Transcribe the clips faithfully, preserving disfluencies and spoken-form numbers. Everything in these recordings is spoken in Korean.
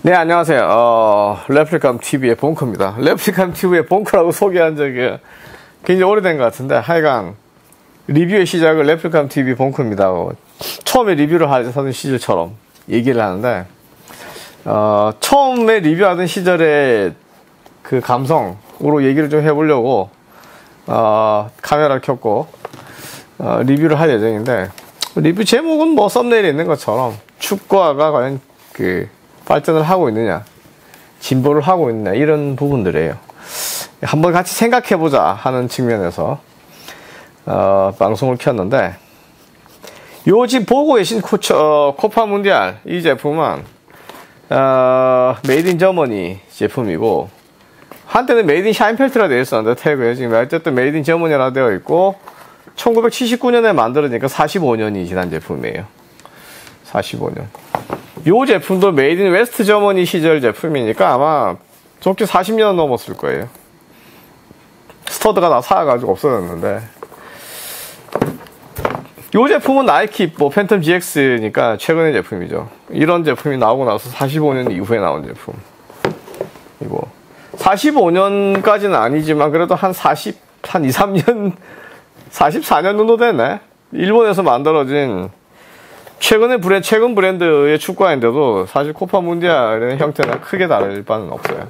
네, 안녕하세요. 어, 레플리캄 티비의 본크입니다. 레플리캄 티비의 본크라고 소개한 적이 굉장히 오래된 것 같은데, 하여간, 리뷰의 시작을 레플리캄 티비 본크입니다. 처음에 리뷰를 하던 시절처럼 얘기를 하는데, 어, 처음에 리뷰하던 시절의 그 감성으로 얘기를 좀 해보려고, 어, 카메라를 켰고, 어, 리뷰를 할 예정인데, 리뷰 제목은 뭐 썸네일에 있는 것처럼, 축구화가 과연 그, 발전을 하고 있느냐, 진보를 하고 있느냐, 이런 부분들이에요. 한번 같이 생각해보자 하는 측면에서 어, 방송을 켰는데, 요 지금 보고 계신 코처, 어, 코파 문디알 이 제품은 어, 메이드 인 저머니 제품이고, 한때는 메이드 인 샤인펠트라 되어 있었는데 태그에 지금 어쨌든 메이드 인 저머니라 되어 있고, 천구백칠십구 년에 만들어지니까 사십오 년이 지난 제품이에요. 사십오 년. 요 제품도 메이드 인 웨스트 저머니 시절 제품이니까 아마 좋게 사십 년 넘었을 거예요. 스터드가 다 사가지고 없어졌는데, 요 제품은 나이키 뭐 팬텀 지엑스니까 최근의 제품이죠. 이런 제품이 나오고 나서 사십오 년 이후에 나온 제품. 이거 사십오 년까지는 아니지만 그래도 한 사십, 한 이, 삼 년, 사십사 년 정도 됐네. 일본에서 만들어진 최근의 브랜드, 최근 브랜드의 축구화인데도 사실 코파 문디알의 형태는 크게 다를 바는 없어요.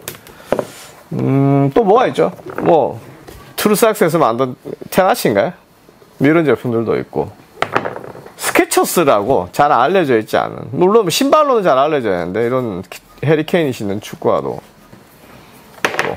음, 또 뭐가 있죠? 뭐, 트루삭스에서 만든 테나치인가요? 이런 제품들도 있고. 스케쳐스라고 잘 알려져 있지 않은, 물론 신발로는 잘 알려져 있는데, 이런 해리케인이 신는 축구화도 있고.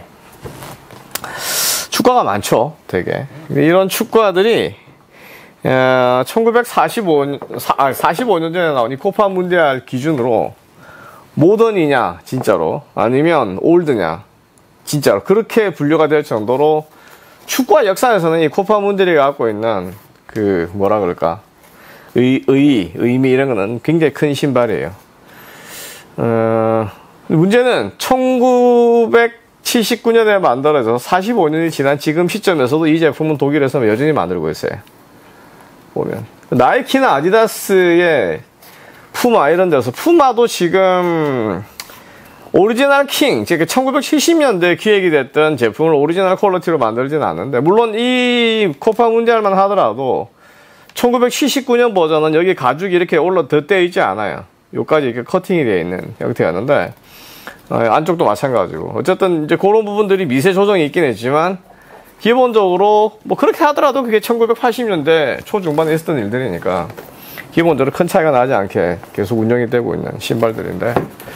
축구화가 많죠, 되게. 이런 축구화들이 어, 천구백사십오 년, 아, 사십오 년 전에 나온 이 코파 문디알 기준으로 모던이냐, 진짜로, 아니면 올드냐, 진짜로, 그렇게 분류가 될 정도로 축구화 역사에서는 이 코파 문디알이 갖고 있는 그, 뭐라 그럴까, 의, 의, 의미 이런 거는 굉장히 큰 신발이에요. 어, 문제는 천구백칠십구 년에 만들어져서 사십오 년이 지난 지금 시점에서도 이 제품은 독일에서 여전히 만들고 있어요. 보면 나이키나 아디다스의 푸마 이런 데서, 푸마도 지금 오리지널 킹, 즉 천구백칠십 년대 기획이 됐던 제품을 오리지널 퀄리티로 만들지는 않는데, 물론 이 코파 문디알만 하더라도 천구백칠십구 년 버전은 여기 가죽이 이렇게 올라 덧대어 있지 않아요. 여기까지 이렇게 커팅이 되어 있는 형태였는데, 어, 안쪽도 마찬가지고, 어쨌든 이제 그런 부분들이 미세 조정이 있긴 했지만 기본적으로 뭐 그렇게 하더라도 그게 천구백팔십 년대 초중반에 있었던 일들이니까 기본적으로 큰 차이가 나지 않게 계속 운영이 되고 있는 신발들인데,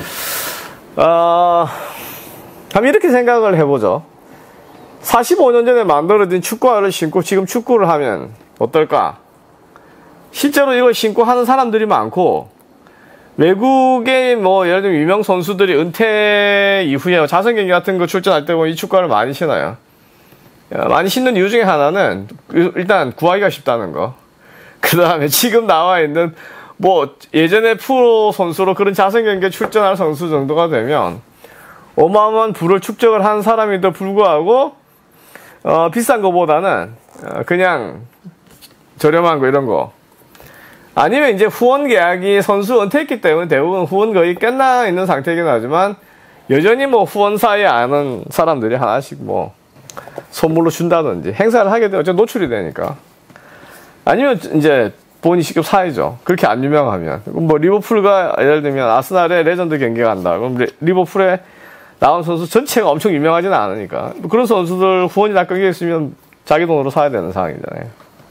어, 한번 이렇게 생각을 해보죠. 사십오 년 전에 만들어진 축구화를 신고 지금 축구를 하면 어떨까? 실제로 이걸 신고 하는 사람들이 많고, 외국의 뭐 예를 들면 유명 선수들이 은퇴 이후에 자선 경기 같은 거 출전할 때 보면 이 축구화를 많이 신어요. 많이 신는 이유 중에 하나는 일단 구하기가 쉽다는 거. 그 다음에 지금 나와 있는 뭐 예전에 프로 선수로 그런 자선 경기에 출전할 선수 정도가 되면 어마어마한 부를 축적을 한 사람인데 불구하고 어, 비싼 거보다는 어, 그냥 저렴한 거 이런 거, 아니면 이제 후원 계약이 선수 은퇴했기 때문에 대부분 후원 거의 끝나 있는 상태이긴 하지만 여전히 뭐 후원사에 아는 사람들이 하나씩 뭐 선물로 준다든지 행사를 하게 되면 어차피 노출이 되니까, 아니면 이제 본인이 직접 사야죠. 그렇게 안 유명하면. 뭐 리버풀과 예를 들면 아스날의 레전드 경기가 간다, 그럼 리버풀에 나온 선수 전체가 엄청 유명하지는 않으니까 그런 선수들 후원이 다 끊겨 있으면 자기 돈으로 사야 되는 상황이잖아요.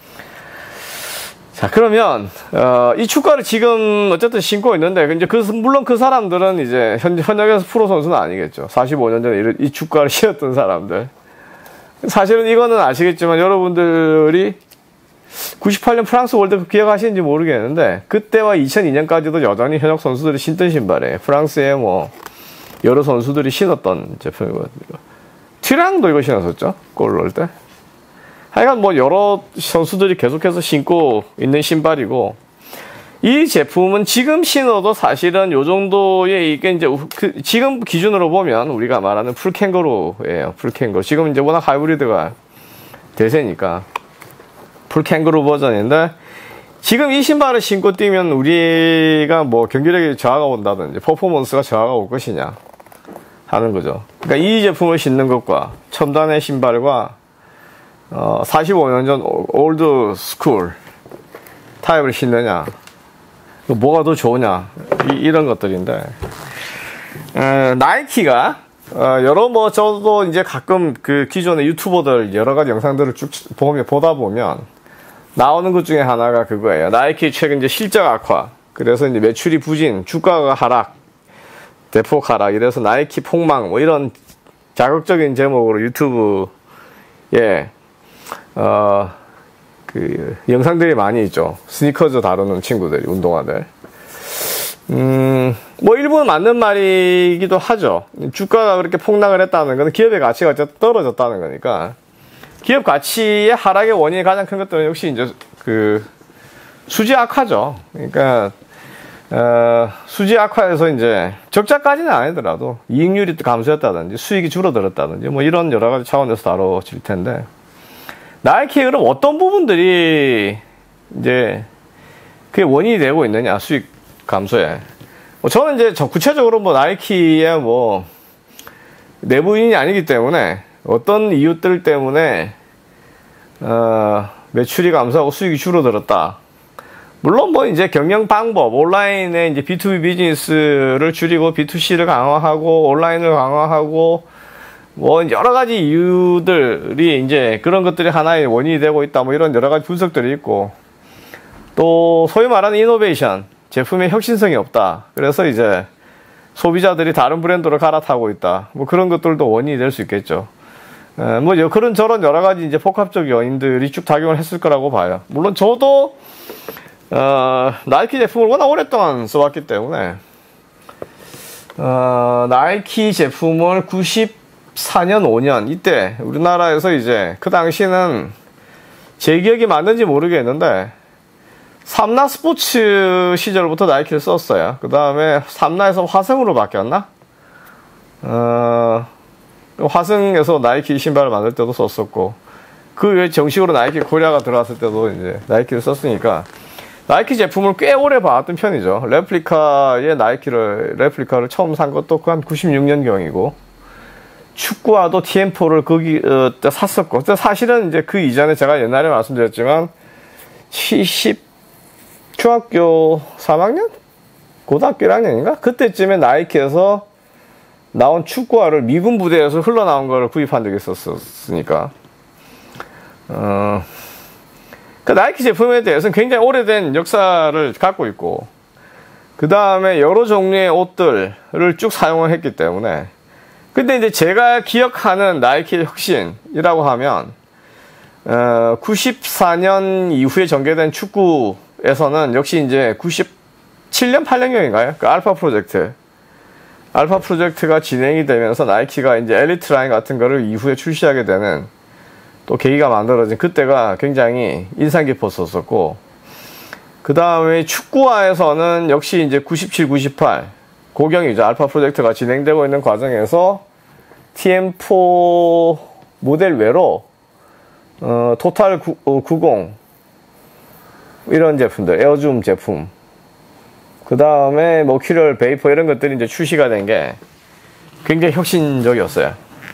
자, 그러면 어, 이 축구화를 지금 어쨌든 신고 있는데, 이제 그 물론 그 사람들은 이제 현, 현역에서 프로 선수는 아니겠죠. 사십오 년 전에 이, 이 축구화를 신었던 사람들. 사실은 이거는 아시겠지만 여러분들이 구십팔 년 프랑스 월드컵 기억하시는지 모르겠는데, 그때와 이천이 년까지도 여전히 현역 선수들이 신던 신발이에요. 프랑스에 뭐 여러 선수들이 신었던 제품이거든요. 튀랑도 이거 신었었죠, 골 넣을 때. 하여간 뭐 여러 선수들이 계속해서 신고 있는 신발이고, 이 제품은 지금 신어도 사실은 요 정도의, 이게 이제 그 지금 기준으로 보면 우리가 말하는 풀캥거루예요. 풀캥거루. 지금 이제 워낙 하이브리드가 대세니까 풀캥거루 버전인데, 지금 이 신발을 신고 뛰면 우리가 뭐 경기력이 저하가 온다든지 퍼포먼스가 저하가 올 것이냐 하는 거죠. 그러니까 이 제품을 신는 것과 첨단의 신발과 어, 사십오 년 전 올드 스쿨 타입을 신느냐, 뭐가 더 좋으냐, 이, 이런 것들인데, 에, 나이키가 어, 여러 뭐 저도 이제 가끔 그 기존의 유튜버들 여러 가지 영상들을 쭉 보면 보다 보면 나오는 것 중에 하나가 그거예요. 나이키 최근 이제 실적 악화, 그래서 이제 매출이 부진, 주가가 하락, 대폭 하락, 이래서 나이키 폭망, 뭐 이런 자극적인 제목으로 유튜브에 어, 그 영상들이 많이 있죠. 스니커즈 다루는 친구들이, 운동화들. 음, 뭐 일부는 맞는 말이기도 하죠. 주가가 그렇게 폭락을 했다는 건 기업의 가치가 어쨌든 떨어졌다는 거니까. 기업 가치의 하락의 원인이 가장 큰 것들은 역시 이제 그 수지 악화죠. 그러니까 어, 수지 악화에서 이제 적자까지는 아니더라도 이익률이 감소했다든지 수익이 줄어들었다든지 뭐 이런 여러 가지 차원에서 다뤄질 텐데, 나이키의 그럼 어떤 부분들이 이제 그게 원인이 되고 있느냐, 수익 감소에. 뭐 저는 이제 저 구체적으로 뭐 나이키의 뭐 내부인이 아니기 때문에 어떤 이유들 때문에 어, 매출이 감소하고 수익이 줄어들었다. 물론 뭐 이제 경영 방법, 온라인에 이제 비투비 비즈니스를 줄이고 비투씨를 강화하고 온라인을 강화하고 뭐 여러 가지 이유들이 이제 그런 것들이 하나의 원인이 되고 있다. 뭐 이런 여러 가지 분석들이 있고, 또 소위 말하는 이노베이션, 제품의 혁신성이 없다. 그래서 이제 소비자들이 다른 브랜드로 갈아타고 있다. 뭐 그런 것들도 원인이 될 수 있겠죠. 에, 뭐 그런 저런 여러 가지 이제 복합적 요인들이 쭉 작용을 했을 거라고 봐요. 물론 저도 어, 나이키 제품을 워낙 오랫동안 써왔기 때문에 어, 나이키 제품을 구십사 년, 오 년 이때 우리나라에서 이제 그 당시는 제 기억이 맞는지 모르겠는데 삼나 스포츠 시절부터 나이키를 썼어요. 그 다음에 삼나에서 화성으로 바뀌었나? 어, 화성에서 나이키 신발을 만들 때도 썼었고, 그 외에 정식으로 나이키 코리아가 들어왔을 때도 이제 나이키를 썼으니까 나이키 제품을 꽤 오래 봐왔던 편이죠. 레플리카의 나이키를, 레플리카를 처음 산 것도 그 한 구십육 년경이고, 축구화도 티엠포를 거기, 어, 샀었고, 사실은 이제 그 이전에 제가 옛날에 말씀드렸지만, 칠십, 중학교 삼 학년? 고등학교 일 학년인가? 그때쯤에 나이키에서 나온 축구화를 미군 부대에서 흘러나온 거를 구입한 적이 있었으니까. 어, 그 나이키 제품에 대해서는 굉장히 오래된 역사를 갖고 있고, 그 다음에 여러 종류의 옷들을 쭉 사용을 했기 때문에. 근데 이제 제가 기억하는 나이키의 혁신이라고 하면, 어, 구십사 년 이후에 전개된 축구에서는 역시 이제 구십칠 년, 팔 년경인가요? 그 알파 프로젝트. 알파 프로젝트가 진행이 되면서 나이키가 이제 엘리트 라인 같은 거를 이후에 출시하게 되는 또 계기가 만들어진 그때가 굉장히 인상 깊었었고, 그 다음에 축구화에서는 역시 이제 구십칠, 구십팔 고경이죠. 알파 프로젝트가 진행되고 있는 과정에서 티엠 사 모델 외로 어, 토탈 구십 이런 제품들, 에어줌 제품, 그 다음에 머큐리얼 베이퍼 이런 것들이 이제 출시가 된 게 굉장히 혁신적이었어요.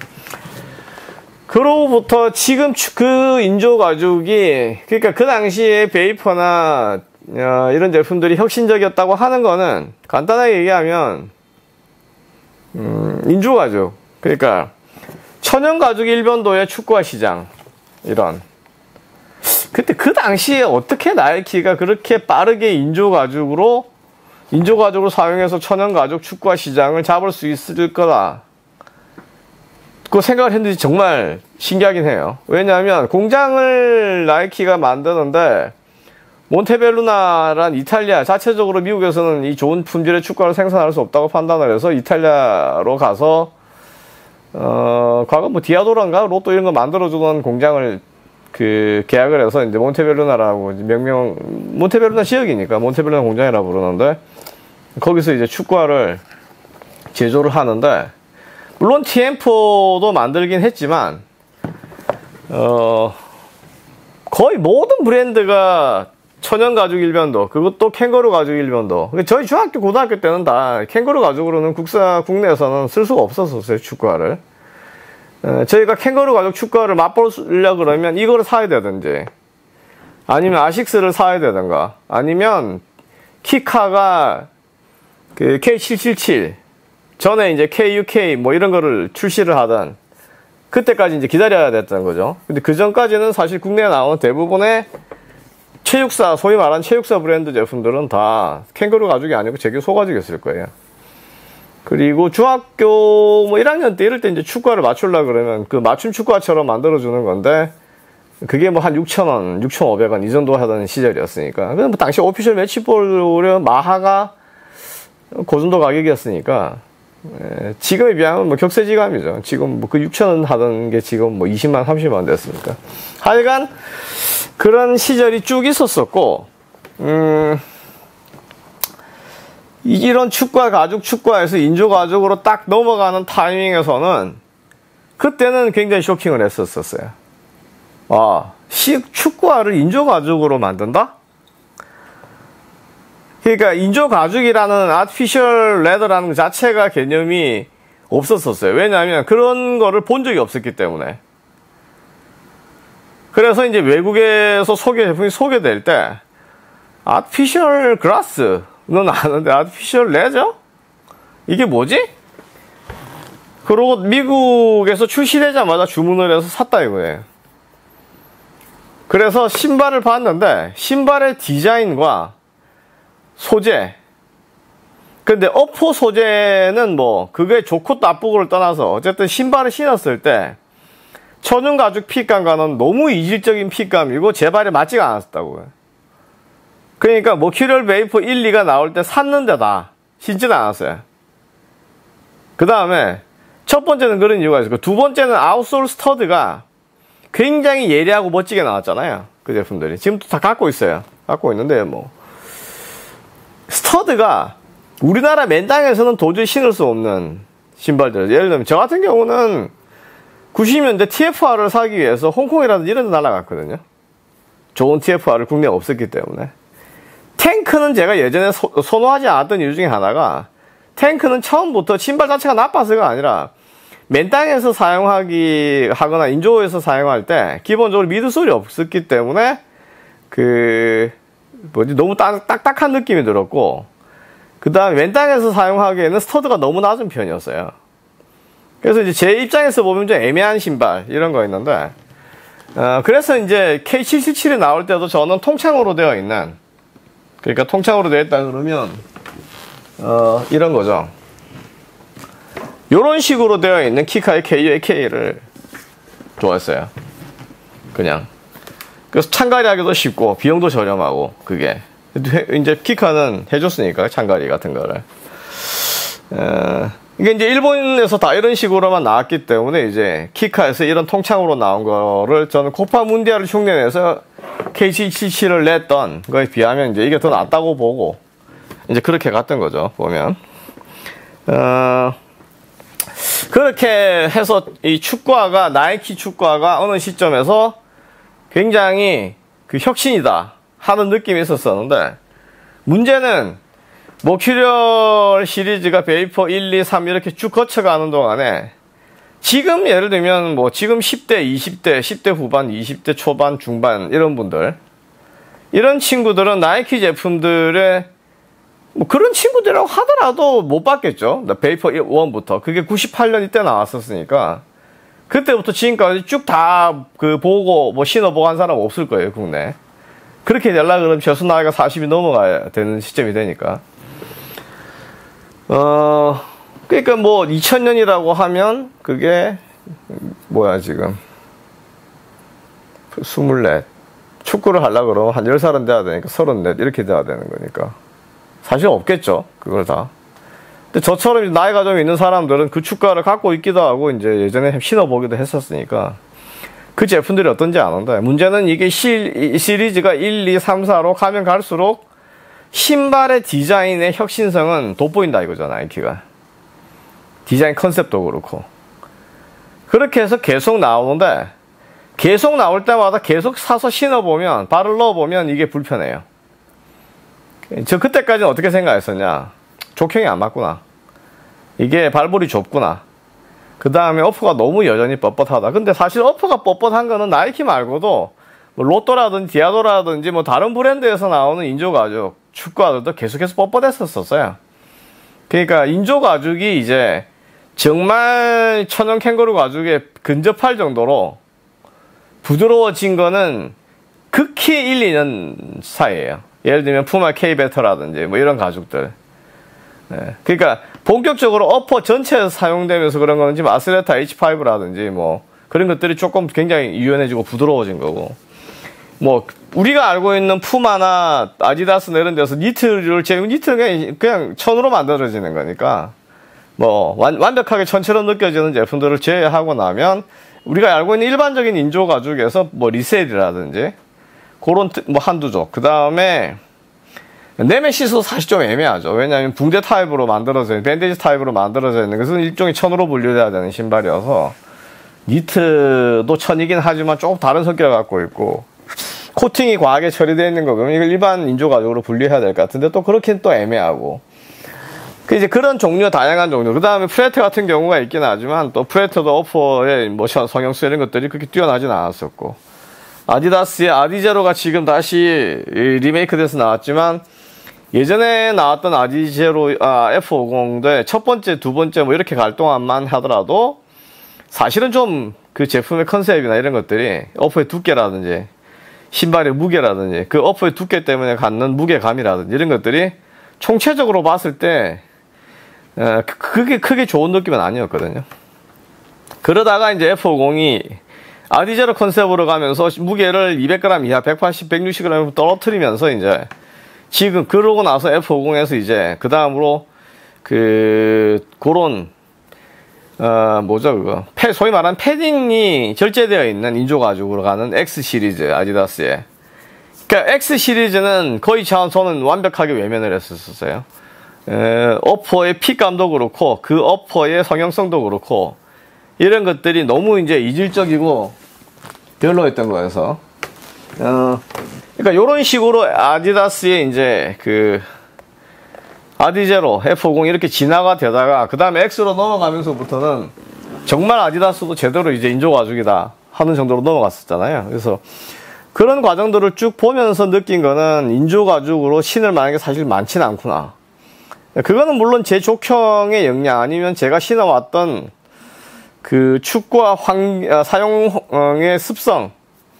그로부터 지금 그 인조 가죽이, 그러니까 그 당시에 베이퍼나 어, 이런 제품들이 혁신적이었다고 하는 거는 간단하게 얘기하면 음, 인조 가죽, 그러니까 천연 가죽 일변도의 축구화 시장, 이런. 그때 그 당시에 어떻게 나이키가 그렇게 빠르게 인조 가죽으로 인조 가죽을 사용해서 천연 가죽 축구화 시장을 잡을 수 있을 거다, 그 생각을 했는지 정말 신기하긴 해요. 왜냐하면 공장을 나이키가 만드는데 몬테벨루나란 이탈리아, 자체적으로 미국에서는 이 좋은 품질의 축구화를 생산할 수 없다고 판단을 해서 이탈리아로 가서 어, 과거 뭐 디아도란가 로또 이런 거 만들어주던 공장을 그 계약을 해서 이제 몬테벨루나라고 명명, 몬테벨루나 지역이니까 몬테벨루나 공장이라고 부르는데, 거기서 이제 축구화를 제조를 하는데, 물론 티엠 사도 만들긴 했지만 어, 거의 모든 브랜드가 천연 가죽 일변도, 그것도 캥거루 가죽 일변도. 저희 중학교, 고등학교 때는 다 캥거루 가죽으로는 국사, 국내에서는 쓸 수가 없었었어요, 축구화를. 에, 저희가 캥거루 가죽 축구화를 맛보려고 그러면 이거를 사야 되든지, 아니면 아식스를 사야 되든가, 아니면 키카가 그 케이 칠칠칠, 전에 이제 케이유케이 뭐 이런 거를 출시를 하던, 그때까지 이제 기다려야 됐던 거죠. 근데 그 전까지는 사실 국내에 나오는 대부분의 체육사, 소위 말하는 체육사 브랜드 제품들은 다 캥거루 가죽이 아니고 제규 소가죽이었을 거예요. 그리고 중학교 뭐 일 학년 때 이럴 때 이제 축구화를 맞추려고 그러면 그 맞춤 축구화처럼 만들어주는 건데, 그게 뭐 한 육천 원, 육천오백 원 이 정도 하던 시절이었으니까. 뭐 당시 오피셜 매치볼 마하가 그 정도 가격이었으니까, 에, 지금에 비하면 뭐 격세지감이죠. 지금 뭐 그 육천 원 하던 게 지금 뭐 이십만, 삼십만 원 됐으니까. 하여간 그런 시절이 쭉 있었었고, 음, 이런 축구화, 가죽 축구화에서 인조 가죽으로 딱 넘어가는 타이밍에서는 그때는 굉장히 쇼킹을 했었었어요. 아, 시, 축구화를 인조 가죽으로 만든다? 그러니까 인조 가죽이라는 아티피셜 레더라는 그 자체가 개념이 없었었어요. 왜냐하면 그런 거를 본 적이 없었기 때문에. 그래서 이제 외국에서 소개, 제품이 소개될 때, 아티피셜 그라스는 아는데, 아티피셜 레저? 이게 뭐지? 그러고 미국에서 출시되자마자 주문을 해서 샀다 이거예요. 그래서 신발을 봤는데, 신발의 디자인과 소재. 근데 어포 소재는 뭐, 그게 좋고 나쁘고를 떠나서, 어쨌든 신발을 신었을 때, 천연 가죽 핏감과는 너무 이질적인 핏감이고 제 발에 맞지가 않았다고요. 그러니까 머큐리얼 베이퍼 일, 이가 나올 때 샀는데다 신지는 않았어요. 그 다음에 첫 번째는 그런 이유가 있었고, 두 번째는 아웃솔 스터드가 굉장히 예리하고 멋지게 나왔잖아요. 그 제품들이 지금도 다 갖고 있어요. 갖고 있는데 뭐 스터드가 우리나라 맨땅에서는 도저히 신을 수 없는 신발들. 예를 들면 저 같은 경우는 구십 년대 티에프알을 사기 위해서 홍콩이라든지 이런 데 날아갔거든요. 좋은 티에프알을 국내에 없었기 때문에. 탱크는 제가 예전에 소, 선호하지 않았던 이유 중에 하나가, 탱크는 처음부터 신발 자체가 나빠서가 아니라 맨 땅에서 사용하기 하거나 인조에서 사용할 때 기본적으로 미드솔이 없었기 때문에 그 뭐지 너무 딱, 딱딱한 느낌이 들었고, 그 다음에 맨 땅에서 사용하기에는 스터드가 너무 낮은 편이었어요. 그래서 이제 제 입장에서 보면 좀 애매한 신발 이런 거 있는데, 어, 그래서 이제 케이 칠칠칠이 나올 때도 저는 통창으로 되어 있는, 그러니까 통창으로 되어 있다 그러면 어, 이런 거죠. 요런 식으로 되어 있는 키카의 케이유에이케이를 좋아했어요. 그냥. 그래서 창가리 하기도 쉽고 비용도 저렴하고, 그게 이제 키카는 해줬으니까 창가리 같은 거를. 어, 이게 이제 일본에서 다 이런 식으로만 나왔기 때문에 이제 키카에서 이런 통창으로 나온 거를 저는 코파 문디아를 흉내내서 케이 칠칠칠을 냈던 거에 비하면 이제 이게 더 낫다고 보고 이제 그렇게 갔던 거죠, 보면. 어, 그렇게 해서 이 축구화가, 나이키 축구화가 어느 시점에서 굉장히 그 혁신이다 하는 느낌이 있었었는데, 문제는 머큐리얼 시리즈가 베이퍼 일, 이, 삼 이렇게 쭉 거쳐가는 동안에 지금 예를 들면 뭐 지금 십 대, 이십 대, 십 대 후반, 이십 대 초반, 중반 이런 분들, 이런 친구들은 나이키 제품들의 뭐 그런 친구들이라고 하더라도 못 봤겠죠. 베이퍼 일부터 그게 구십팔 년 이때 나왔었으니까 그때부터 지금까지 쭉 다 그 보고 뭐 신어보고 한 사람 없을 거예요, 국내. 그렇게 되려고 그러면 최소 나이가 사십이 넘어가야 되는 시점이 되니까. 어, 그러니까 뭐 이천 년이라고 하면 그게 뭐야 지금 스물네. 축구를 하려고 그러면 한 열 살은 돼야 되니까 서른네 이렇게 돼야 되는 거니까 사실 없겠죠, 그걸 다. 근데 저처럼 나이가 좀 있는 사람들은 그 축구화를 갖고 있기도 하고 이제 예전에 신어보기도 했었으니까 그 제품들이 어떤지 아는데, 문제는 이게 시, 시리즈가 일, 이, 삼, 사로 가면 갈수록 신발의 디자인의 혁신성은 돋보인다 이거죠, 나이키가. 디자인 컨셉도 그렇고. 그렇게 해서 계속 나오는데, 계속 나올 때마다 계속 사서 신어보면, 발을 넣어보면 이게 불편해요. 저 그때까지는 어떻게 생각했었냐. 족형이 안 맞구나. 이게 발볼이 좁구나. 그 다음에 어퍼가 너무 여전히 뻣뻣하다. 근데 사실 어퍼가 뻣뻣한 거는 나이키 말고도 뭐 로또라든지 디아도라든지 뭐 다른 브랜드에서 나오는 인조 가죽 축구화들도 계속해서 뻣뻣했었어요. 그러니까 인조 가죽이 이제 정말 천연 캥거루 가죽에 근접할 정도로 부드러워진 거는 극히 일, 이 년 사이에요. 예를 들면 푸마 K-베터라든지 뭐 이런 가죽들. 네. 그러니까 본격적으로 어퍼 전체에서 사용되면서 그런 건지 아스레타 에이치 파이브라든지 뭐 그런 것들이 조금 굉장히 유연해지고 부드러워진 거고, 뭐 우리가 알고 있는 푸마나 아디다스나 이런 데서 니트를 재고 니트는 그냥 천으로 만들어지는 거니까 뭐 완, 완벽하게 천처럼 느껴지는 제품들을 제외하고 나면 우리가 알고 있는 일반적인 인조 가죽에서 뭐 리셀이라든지 그런 뭐 한두 쪽, 그 다음에 네메시스도 사실 좀 애매하죠. 왜냐하면 붕대 타입으로 만들어져 있는, 밴데지 타입으로 만들어져 있는 것은 일종의 천으로 분류돼야 되는 신발이어서 니트도 천이긴 하지만 조금 다른 성격을 갖고 있고, 코팅이 과하게 처리되어 있는 거 그러면 이걸 일반 인조 가죽으로 분류해야 될 것 같은데 또 그렇긴 또 애매하고, 그 이제 그런 종류, 다양한 종류. 그 다음에 프레트 같은 경우가 있긴 하지만 또 프레트도 어퍼의 뭐 성형수 이런 것들이 그렇게 뛰어나진 않았었고, 아디다스의 아디제로가 지금 다시 리메이크 돼서 나왔지만 예전에 나왔던 아디제로 아, 에프 오십의 첫 번째, 두 번째 뭐 이렇게 갈 동안만 하더라도 사실은 좀 그 제품의 컨셉이나 이런 것들이 어퍼의 두께라든지 신발의 무게라든지 그 어퍼의 두께 때문에 갖는 무게감이라든지 이런 것들이 총체적으로 봤을 때 에, 그게 크게 좋은 느낌은 아니었거든요. 그러다가 이제 에프 오십이 아디제로 컨셉으로 가면서 무게를 이백 그램 이하 백팔십, 백육십 그램 떨어뜨리면서 이제 지금 그러고 나서 에프 오십에서 이제 그 다음으로 그 그런 어 뭐죠 그거 패, 소위 말하는 패딩이 절제되어 있는 인조 가죽으로 가는 X 시리즈 아디다스에. 그러니까 X 시리즈는 거의 저는 완벽하게 외면을 했었어요. 에, 어퍼의 핏감도 그렇고 그 어퍼의 성형성도 그렇고 이런 것들이 너무 이제 이질적이고 별로였던 거여서 어 그러니까 이런 식으로 아디다스의 이제 그 아디제로, 에프 오십 이렇게 진화가 되다가 그 다음에 X로 넘어가면서부터는 정말 아디다스도 제대로 이제 인조 가죽이다 하는 정도로 넘어갔었잖아요. 그래서 그런 과정들을 쭉 보면서 느낀 거는 인조 가죽으로 신을 만한 게 사실 많지는 않구나. 그거는 물론 제 족형의 역량 아니면 제가 신어왔던 그 축구와 환, 사용의 습성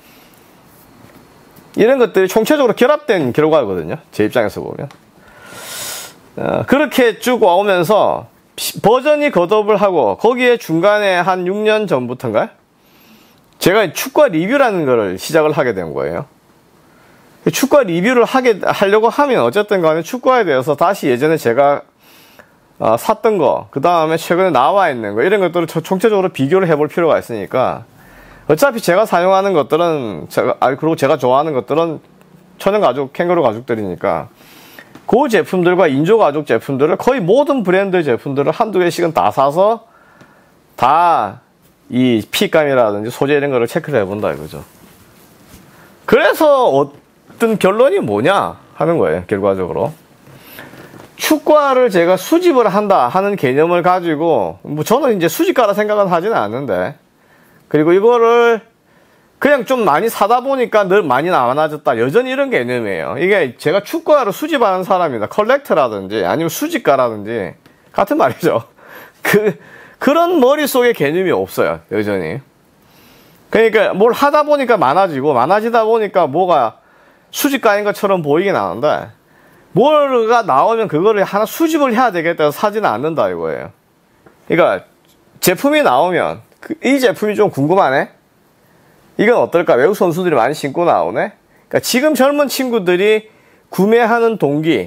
이런 것들이 총체적으로 결합된 결과거든요. 제 입장에서 보면. 어, 그렇게 쭉 와오면서 버전이 컷업을 하고 거기에 중간에 한 육 년 전부터인가요? 제가 축구화 리뷰라는 거를 시작을 하게 된 거예요. 축구화 리뷰를 하게 하려고 하면 어쨌든 간에 축구화에 대해서 다시 예전에 제가 어, 샀던 거, 그 다음에 최근에 나와 있는 거 이런 것들을 총체적으로 비교를 해볼 필요가 있으니까 어차피 제가 사용하는 것들은 제가, 아 그리고 제가 좋아하는 것들은 천연 가죽, 캥거루 가죽들이니까 그 제품들과 인조 가죽 제품들을 거의 모든 브랜드 제품들을 한두 개씩은 다 사서 다 이 핏감이라든지 소재 이런 거를 체크를 해본다 이거죠. 그래서 어떤 결론이 뭐냐 하는 거예요. 결과적으로 축구화를 제가 수집을 한다 하는 개념을 가지고 뭐 저는 이제 수집가라 생각은 하지는 않는데, 그리고 이거를 그냥 좀 많이 사다 보니까 늘 많이 많아졌다 여전히 이런 개념이에요. 이게 제가 축구화를 수집하는 사람이다, 컬렉터라든지 아니면 수집가라든지 같은 말이죠. 그 그런 머릿속에 개념이 없어요 여전히. 그러니까 뭘 하다 보니까 많아지고 많아지다 보니까 뭐가 수집가인 것처럼 보이긴 하는데 뭐가 나오면 그거를 하나 수집을 해야 되겠다 해서 사지는 않는다 이거예요. 그러니까 제품이 나오면 그, 이 제품이 좀 궁금하네, 이건 어떨까, 외국 선수들이 많이 신고 나오네. 그러니까 지금 젊은 친구들이 구매하는 동기와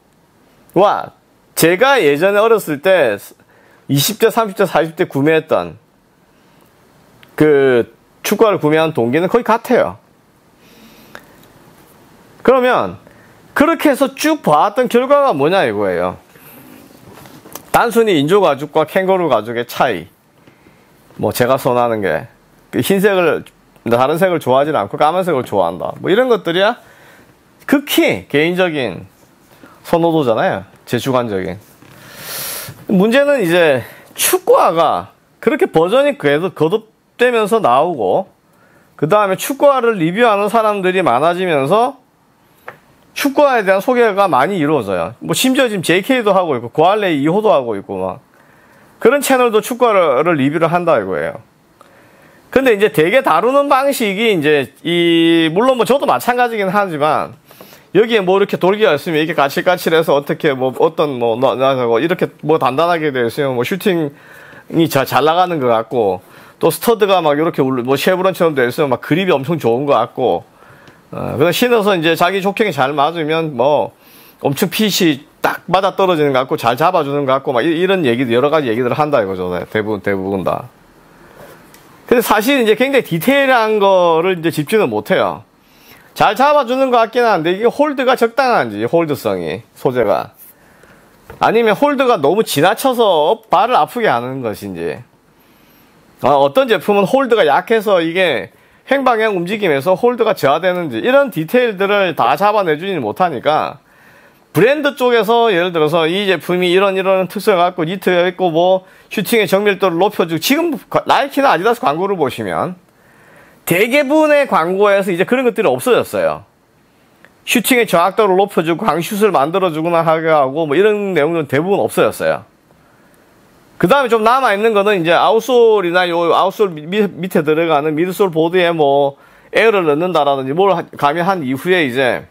제가 예전에 어렸을 때 이십 대, 삼십 대, 사십 대 구매했던 그 축구화를 구매한 동기는 거의 같아요. 그러면 그렇게 해서 쭉 봐왔던 결과가 뭐냐 이거예요. 단순히 인조 가죽과 캥거루 가죽의 차이, 뭐 제가 선호하는 게 흰색을 다른 색을 좋아하지 않고 까만색을 좋아한다 뭐 이런 것들이야 극히 개인적인 선호도잖아요. 제 주관적인. 문제는 이제 축구화가 그렇게 버전이 그래도 거듭되면서 나오고, 그 다음에 축구화를 리뷰하는 사람들이 많아지면서 축구화에 대한 소개가 많이 이루어져요. 뭐 심지어 지금 제이케이도 하고 있고 고알레이 이 호도 하고 있고 막 그런 채널도 축구화를 리뷰를 한다 이거예요. 근데 이제 되게 다루는 방식이 이제 이 물론 뭐 저도 마찬가지긴 하지만 여기에 뭐 이렇게 돌기가 있으면 이렇게 까칠까칠해서 어떻게 뭐 어떤 뭐 나가고 이렇게 뭐 단단하게 되어 있으면 뭐 슈팅이 잘, 잘 나가는 것 같고, 또 스터드가 막 이렇게 뭐 쉐브론처럼 되어 있으면 막 그립이 엄청 좋은 것 같고, 어, 그냥 신어서 이제 자기 족형이 잘 맞으면 뭐 엄청 핏이 딱 맞아 떨어지는 것 같고 잘 잡아주는 것 같고 막 이런 얘기들 여러 가지 얘기들을 한다 이거죠. 대부분 대부분 다. 근데 사실 이제 굉장히 디테일한 거를 이제 집중을 못 해요. 잘 잡아주는 것 같긴 한데 이게 홀드가 적당한지, 홀드성이, 소재가 아니면 홀드가 너무 지나쳐서 발을 아프게 하는 것인지, 어, 어떤 제품은 홀드가 약해서 이게 횡방향 움직임에서 홀드가 저하되는지, 이런 디테일들을 다 잡아내주지는 못하니까 브랜드 쪽에서 예를 들어서 이 제품이 이런 이런 특성을 갖고 니트가 있고 뭐 슈팅의 정밀도를 높여주고, 지금 나이키나 아디다스 광고를 보시면 대부분의 광고에서 이제 그런 것들이 없어졌어요. 슈팅의 정확도를 높여주고 광슛을 만들어주거나 하게 하고 뭐 이런 내용들은 대부분 없어졌어요. 그 다음에 좀 남아있는 거는 이제 아웃솔이나 요 아웃솔 미, 밑에 들어가는 미드솔 보드에 뭐 에어를 넣는다라든지 뭘 감히 한 이후에 이제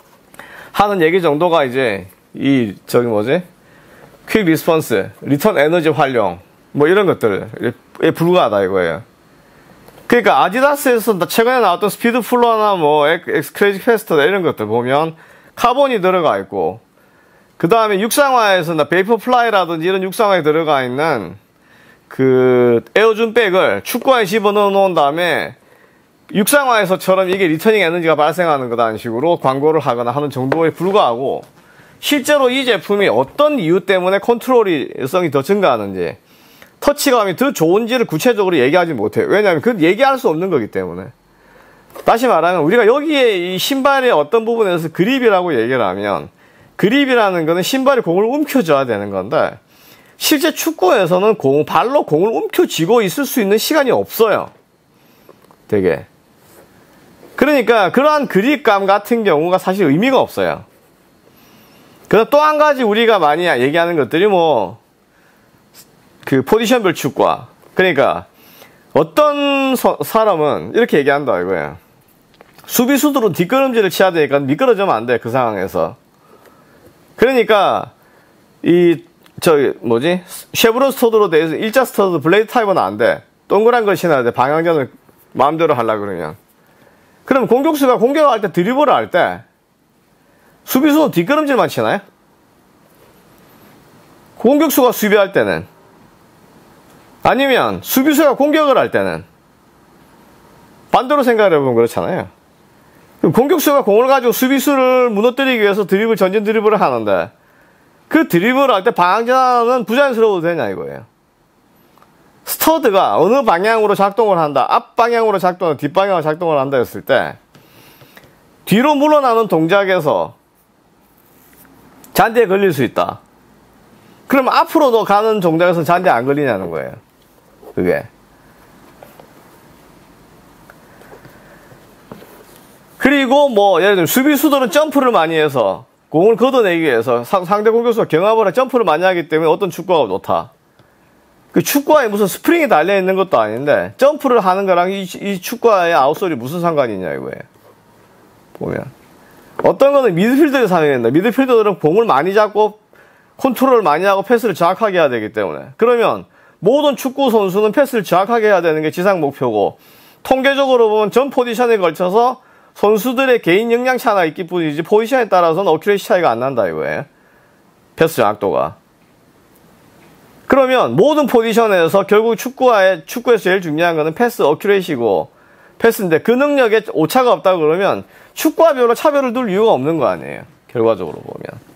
하는 얘기 정도가 이제 이 저기 뭐지? 퀵 리스폰스, 리턴 에너지 활용 뭐 이런 것들에 불과하다 이거예요. 그러니까 아디다스에서 최근에 나왔던 스피드 플러나 뭐 엑스 크레이지 패스터나 이런 것들 보면 카본이 들어가 있고, 그 다음에 육상화에서나 베이퍼 플라이라든지 이런 육상화에 들어가 있는 그 에어준 백을 축구화에 집어넣어 놓은 다음에 육상화에서처럼 이게 리터닝 에너지가 발생하는 거다는 식으로 광고를 하거나 하는 정도에 불과하고, 실제로 이 제품이 어떤 이유 때문에 컨트롤성이 더 증가하는지, 터치감이 더 좋은지를 구체적으로 얘기하지 못해요. 왜냐하면 그건 얘기할 수 없는 거기 때문에. 다시 말하면 우리가 여기에 이 신발의 어떤 부분에서 그립이라고 얘기를 하면, 그립이라는 거는 신발이 공을 움켜줘야 되는 건데, 실제 축구에서는 공, 발로 공을 움켜쥐고 있을 수 있는 시간이 없어요. 되게. 그러니까 그러한 그립감 같은 경우가 사실 의미가 없어요. 그래서 또 한 가지 우리가 많이 얘기하는 것들이 뭐 그 포지션별 축구화. 그러니까 어떤 서, 사람은 이렇게 얘기한다 이거예요. 수비수들은 뒷걸음질을 치야 되니까 미끄러지면 안 돼, 그 상황에서. 그러니까 이 저기 뭐지 쉐브론 스터드로 돼서 일자 스터드 블레이드 타입은 안 돼. 동그란 걸 신어야 돼, 방향전을 마음대로 하려고 그러면. 그럼 공격수가 공격할 때, 드리블을 할 때 수비수는 뒷걸음질만 치나요? 공격수가 수비할 때는, 아니면 수비수가 공격을 할 때는 반대로 생각을 해보면 그렇잖아요. 공격수가 공을 가지고 수비수를 무너뜨리기 위해서 드리블, 전진 드리블을 하는데 그 드리블을 할 때 방향전환은 부자연스러워도 되냐 이거예요. 스터드가 어느 방향으로 작동을 한다, 앞 방향으로 작동을, 뒷 방향으로 작동을 한다 했을 때 뒤로 물러나는 동작에서 잔디에 걸릴 수 있다. 그럼 앞으로 더 가는 동작에서 잔디에 안 걸리냐는 거예요. 그게. 그리고 뭐 예를 들면 수비수들은 점프를 많이 해서 공을 걷어내기 위해서 상대 공격수가 경합을 해 점프를 많이 하기 때문에 어떤 축구화가 좋다. 그 축구화에 무슨 스프링이 달려있는 것도 아닌데 점프를 하는 거랑 이, 이 축구화의 아웃솔이 무슨 상관이 있냐 이거예요. 보면 어떤 거는 미드필더에 사용된다. 미드필더들은 공을 많이 잡고 컨트롤을 많이 하고 패스를 정확하게 해야 되기 때문에, 그러면 모든 축구 선수는 패스를 정확하게 해야 되는 게 지상 목표고, 통계적으로 보면 전 포지션에 걸쳐서 선수들의 개인 역량 차가 있기 뿐이지 포지션에 따라서는 어큐레이시 차이가 안 난다 이거예요. 패스 정확도가. 그러면 모든 포지션에서 결국 축구와의, 축구에서 제일 중요한 거는 패스 어큐레이시고 패스인데, 그 능력에 오차가 없다 그러면 축구화별로 차별을 둘 이유가 없는 거 아니에요, 결과적으로 보면.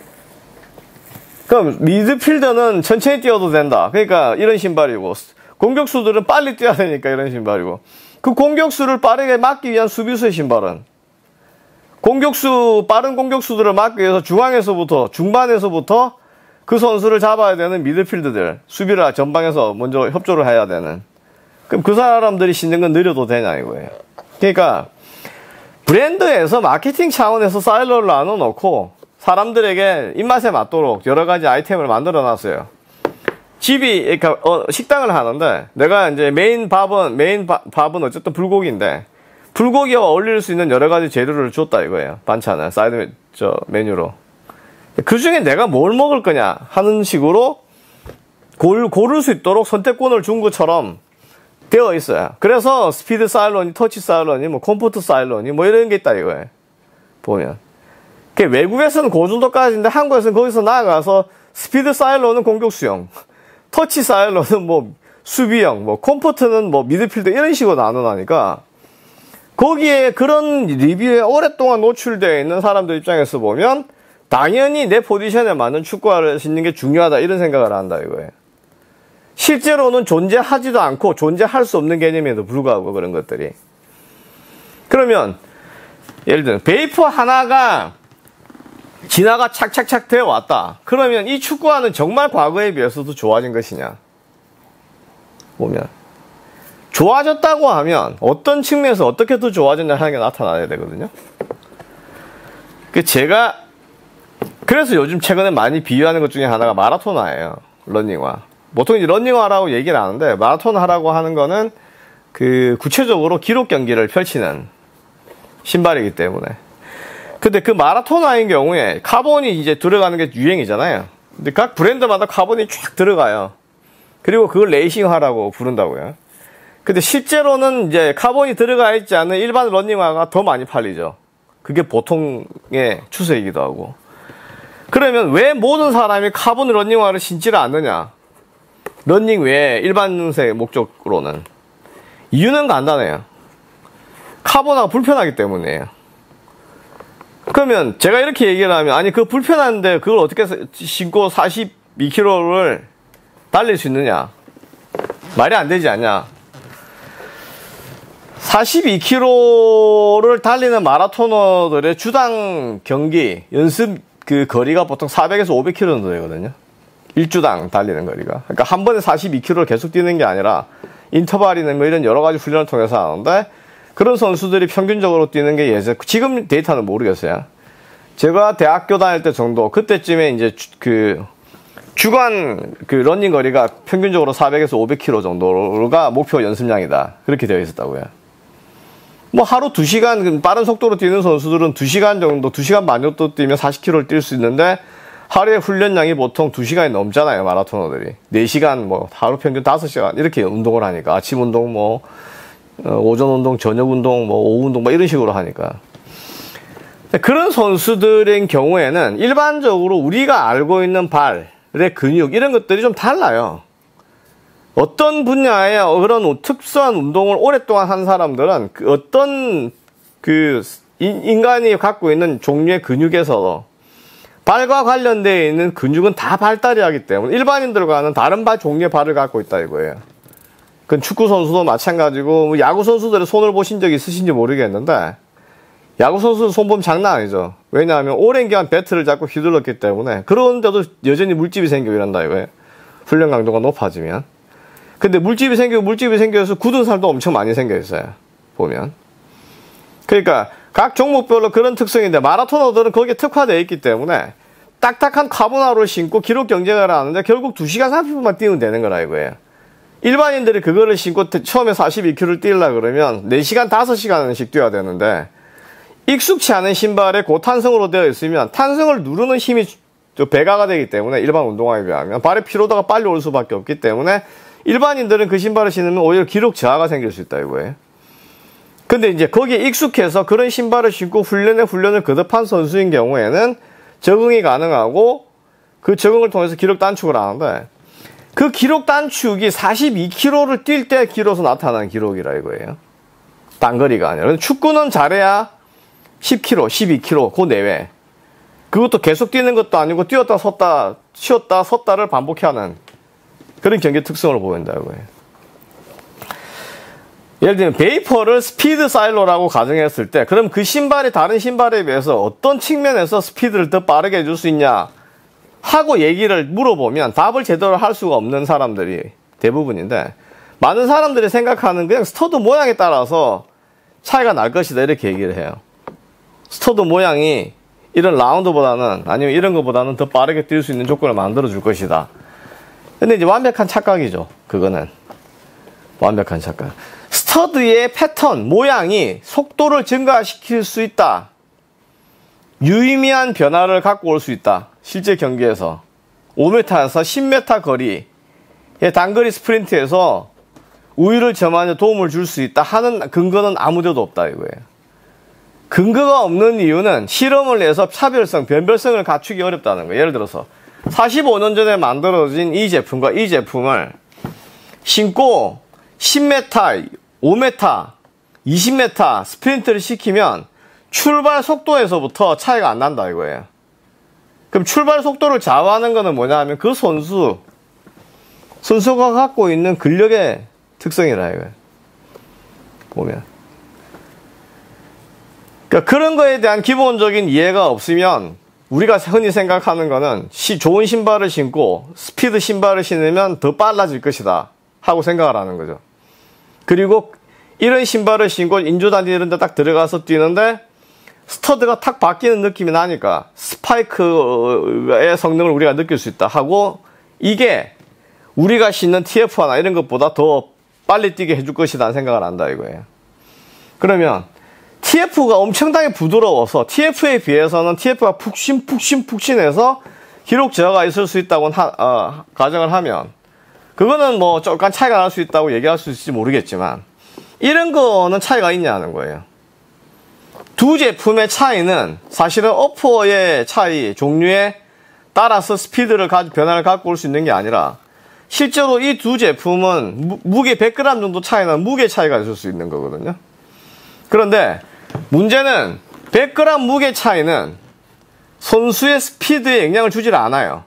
그럼 미드필더는 천천히 뛰어도 된다, 그러니까 이런 신발이고, 공격수들은 빨리 뛰어야 되니까 이런 신발이고, 그 공격수를 빠르게 막기 위한 수비수의 신발은, 공격수, 빠른 공격수들을 막기 위해서 중앙에서부터, 중반에서부터 그 선수를 잡아야 되는 미드필드들, 수비를 전방에서 먼저 협조를 해야 되는. 그럼 그 사람들이 신는 건 느려도 되냐, 이거예요. 그러니까, 브랜드에서 마케팅 차원에서 사일러를 나눠놓고, 사람들에게 입맛에 맞도록 여러 가지 아이템을 만들어 놨어요. 집이, 그러니까, 어, 식당을 하는데, 내가 이제 메인 밥은, 메인 바, 밥은 어쨌든 불고기인데, 불고기와 어울릴 수 있는 여러 가지 재료를 줬다 이거예요. 반찬을, 사이드, 저, 메뉴로. 그 중에 내가 뭘 먹을 거냐 하는 식으로 골, 고를 수 있도록 선택권을 준 것처럼 되어 있어요. 그래서 스피드 사일런이, 터치 사일런이, 뭐, 컴포트 사일런이, 뭐, 이런 게 있다 이거예요. 보면. 외국에서는 그 정도까지인데, 한국에서는 거기서 나아가서 스피드 사일런은 공격수용, 터치 사일런은 뭐, 수비형, 뭐, 컴포트는 뭐, 미드필드 이런 식으로 나눠나니까, 거기에 그런 리뷰에 오랫동안 노출되어 있는 사람들 입장에서 보면 당연히 내 포지션에 맞는 축구화를 신는 게 중요하다 이런 생각을 한다 이거예요. 실제로는 존재하지도 않고 존재할 수 없는 개념에도 불구하고 그런 것들이. 그러면 예를 들면 베이퍼 하나가 진화가 착착착 되어 왔다. 그러면 이 축구화는 정말 과거에 비해서도 좋아진 것이냐 보면 좋아졌다고 하면 어떤 측면에서 어떻게 더 좋아졌냐 하는 게 나타나야 되거든요. 그 제가 그래서 요즘 최근에 많이 비유하는 것 중에 하나가 마라토너예요. 러닝화. 보통 이제 러닝화라고 얘기를 하는데 마라톤 하라고 하는 거는 그 구체적으로 기록 경기를 펼치는 신발이기 때문에. 근데 그 마라토너인 경우에 카본이 이제 들어가는 게 유행이잖아요. 근데 각 브랜드마다 카본이 쫙 들어가요. 그리고 그걸 레이싱화라고 부른다고요. 근데 실제로는 이제 카본이 들어가 있지 않은 일반 러닝화가 더 많이 팔리죠. 그게 보통의 추세이기도 하고. 그러면 왜 모든 사람이 카본 러닝화를 신지를 않느냐? 러닝 외에 일반세 목적으로는. 이유는 간단해요. 카본화가 불편하기 때문이에요. 그러면 제가 이렇게 얘기를 하면 아니 그거 불편한데 그걸 어떻게 신고 사십이 킬로미터를 달릴 수 있느냐? 말이 안 되지 않냐? 사십이 킬로미터를 달리는 마라토너들의 주당 경기 연습 그 거리가 보통 사백에서 오백 킬로미터 정도 되거든요. 일 주당 달리는 거리가. 그러니까 한 번에 사십이 킬로미터를 계속 뛰는 게 아니라 인터벌이나 뭐 이런 여러 가지 훈련을 통해서 하는데 그런 선수들이 평균적으로 뛰는 게 예전 지금 데이터는 모르겠어요. 제가 대학교 다닐 때 정도 그때쯤에 이제 주, 그 주간 그 러닝 거리가 평균적으로 사백에서 오백 킬로미터 정도가 목표 연습량이다. 그렇게 되어 있었다고요. 뭐 하루 두 시간 빠른 속도로 뛰는 선수들은 두 시간 정도, 두 시간 반 정도 뛰면 사십 킬로미터를 뛸 수 있는데 하루에 훈련량이 보통 두 시간이 넘잖아요, 마라토너들이. 네 시간 뭐 하루 평균 다섯 시간 이렇게 운동을 하니까 아침 운동 뭐 어, 오전 운동, 저녁 운동, 뭐 오후 운동 뭐 이런 식으로 하니까. 그런 선수들의 경우에는 일반적으로 우리가 알고 있는 발의 근육 이런 것들이 좀 달라요. 어떤 분야의 그런 특수한 운동을 오랫동안 한 사람들은 그 어떤 그 인간이 갖고 있는 종류의 근육에서 발과 관련되어 있는 근육은 다 발달이 하기 때문에 일반인들과는 다른 발 종류의 발을 갖고 있다 이거예요. 그건 축구 선수도 마찬가지고 야구 선수들의 손을 보신 적 있으신지 모르겠는데 야구 선수들 손 보면 장난 아니죠. 왜냐하면 오랜 기간 배트를 잡고 휘둘렀기 때문에 그런데도 여전히 물집이 생기고 이런다 이거예요. 훈련 강도가 높아지면. 근데 물집이 생기고 물집이 생겨서 굳은 살도 엄청 많이 생겨 있어요. 보면. 그러니까 각 종목별로 그런 특성인데 마라토너들은 거기에 특화되어 있기 때문에 딱딱한 카보나를 신고 기록 경쟁을 하는데 결국 두 시간 삼십 분만 뛰면 되는 거라 이거예요. 일반인들이 그거를 신고 처음에 사십이 킬로미터를 뛰려고 그러면 네 시간 다섯 시간씩 뛰어야 되는데 익숙치 않은 신발에 고탄성으로 되어 있으면 탄성을 누르는 힘이 배가가 되기 때문에 일반 운동화에 비하면 발의 피로도가 빨리 올 수밖에 없기 때문에 일반인들은 그 신발을 신으면 오히려 기록 저하가 생길 수 있다 이거예요. 근데 이제 거기에 익숙해서 그런 신발을 신고 훈련에 훈련을 거듭한 선수인 경우에는 적응이 가능하고 그 적응을 통해서 기록 단축을 하는데 그 기록 단축이 사십이 킬로미터를 뛸 때 길어서 나타나는 기록이라 이거예요. 단거리가 아니라. 축구는 잘해야 십 킬로미터, 십이 킬로미터 그 내외. 그것도 계속 뛰는 것도 아니고 뛰었다 섰다 쉬었다 섰다를 반복해 하는 그런 경기 특성을 보인다 이거예요. 예를 들면 베이퍼를 스피드 사일로라고 가정했을 때 그럼 그 신발이 다른 신발에 비해서 어떤 측면에서 스피드를 더 빠르게 해줄 수 있냐 하고 얘기를 물어보면 답을 제대로 할 수가 없는 사람들이 대부분인데, 많은 사람들이 생각하는 그냥 스터드 모양에 따라서 차이가 날 것이다 이렇게 얘기를 해요. 스터드 모양이 이런 라운드보다는, 아니면 이런 것보다는 더 빠르게 뛸 수 있는 조건을 만들어 줄 것이다. 근데 이제 완벽한 착각이죠. 그거는 완벽한 착각. 스터드의 패턴, 모양이 속도를 증가시킬 수 있다. 유의미한 변화를 갖고 올 수 있다. 실제 경기에서 오 미터에서 십 미터 거리 단거리 스프린트에서 우위를 점하는 도움을 줄 수 있다 하는 근거는 아무데도 없다 이거예요. 근거가 없는 이유는 실험을 해서 차별성, 변별성을 갖추기 어렵다는 거예요. 예를 들어서 사십오 년 전에 만들어진 이 제품과 이 제품을 신고 십 미터, 오 미터, 이십 미터 스프린트를 시키면 출발 속도에서부터 차이가 안 난다 이거예요. 그럼 출발 속도를 좌우하는 거는 뭐냐 하면 그 선수 선수가 갖고 있는 근력의 특성이라 이거예요. 보면 그러니까 그런 거에 대한 기본적인 이해가 없으면 우리가 흔히 생각하는 거는 시, 좋은 신발을 신고 스피드 신발을 신으면 더 빨라질 것이다 하고 생각을 하는 거죠. 그리고 이런 신발을 신고 인조단지 이런 데 딱 들어가서 뛰는데 스터드가 탁 바뀌는 느낌이 나니까 스파이크의 성능을 우리가 느낄 수 있다 하고, 이게 우리가 신는 티에프나 이런 것보다 더 빨리 뛰게 해줄 것이라는 생각을 한다 이거예요. 그러면 티에프가 엄청나게 부드러워서 티에프에 비해서는 티에프가 푹신 푹신 푹신해서 기록 저하가 있을 수 있다고 하, 어, 가정을 하면 그거는 뭐 조금 차이가 날 수 있다고 얘기할 수 있을지 모르겠지만, 이런 거는 차이가 있냐는 거예요. 두 제품의 차이는 사실은 어퍼의 차이, 종류에 따라서 스피드를 가, 변화를 갖고 올 수 있는 게 아니라 실제로 이 두 제품은 무, 무게 백 그램 정도 차이나 무게 차이가 있을 수 있는 거거든요. 그런데 문제는 백 그램 무게 차이는 선수의 스피드에 영향을 주질 않아요.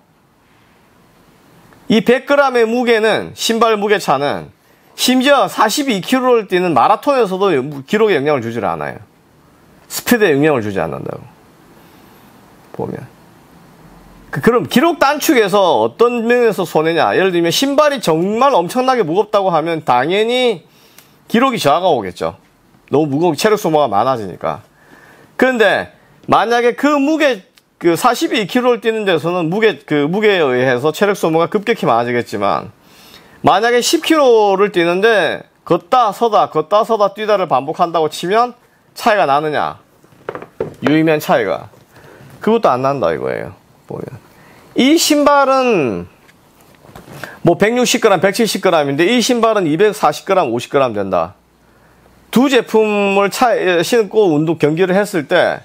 이 백 그램의 무게는, 신발 무게 차는 심지어 사십이 킬로미터를 뛰는 마라톤에서도 기록에 영향을 주질 않아요. 스피드에 영향을 주지 않는다고 보면. 그럼 기록 단축에서 어떤 면에서 손해냐? 예를 들면 신발이 정말 엄청나게 무겁다고 하면 당연히 기록이 저하가 오겠죠. 너무 무거운 체력 소모가 많아지니까. 그런데 만약에 그 무게, 그 사십이 킬로미터를 뛰는 데서는 무게, 그 무게에 의해서 체력 소모가 급격히 많아지겠지만, 만약에 십 킬로미터를 뛰는데 걷다 서다 걷다 서다 뛰다를 반복한다고 치면 차이가 나느냐? 유의미한 차이가. 그것도 안 난다 이거예요. 보면. 이 신발은 뭐 백육십 그램, 백칠십 그램인데 이 신발은 이백사십 그램, 오십 그램 된다. 두 제품을 차, 신고 운동 경기를 했을 때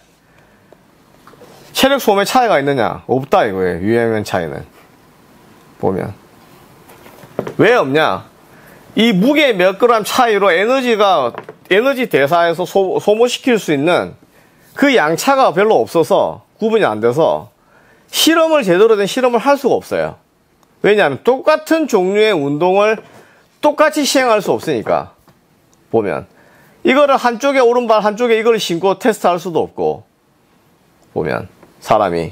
체력 소모의 차이가 있느냐? 없다 이거예요. 유의미한 차이는. 보면. 왜 없냐? 이 무게 몇 그램 차이로 에너지가, 에너지 대사에서 소, 소모시킬 수 있는 그 양차가 별로 없어서 구분이 안 돼서 실험을 제대로 된 실험을 할 수가 없어요. 왜냐하면 똑같은 종류의 운동을 똑같이 시행할 수 없으니까. 보면 이거를 한쪽에 오른발 한쪽에 이걸 신고 테스트할 수도 없고, 보면 사람이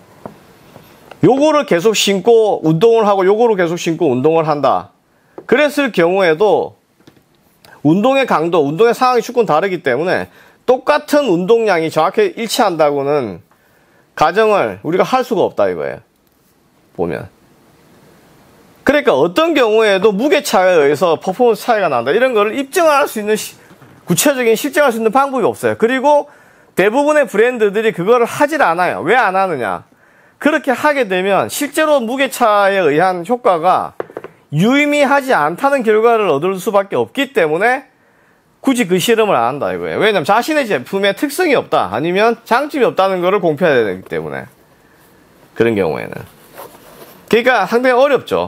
요거를 계속 신고 운동을 하고 요거를 계속 신고 운동을 한다. 그랬을 경우에도 운동의 강도, 운동의 상황이 축구는 다르기 때문에 똑같은 운동량이 정확히 일치한다고는 가정을 우리가 할 수가 없다 이거예요. 보면. 그러니까 어떤 경우에도 무게 차이에 의해서 퍼포먼스 차이가 난다. 이런 거를 입증할 수 있는 시, 구체적인 실증할 수 있는 방법이 없어요. 그리고 대부분의 브랜드들이 그거를 하질 않아요. 왜 안 하느냐? 그렇게 하게 되면 실제로 무게 차이에 의한 효과가 유의미하지 않다는 결과를 얻을 수밖에 없기 때문에 굳이 그 실험을 안 한다 이거예요. 왜냐면 자신의 제품에 특성이 없다, 아니면 장점이 없다는 것을 공표해야 되기 때문에. 그런 경우에는. 그러니까 상당히 어렵죠.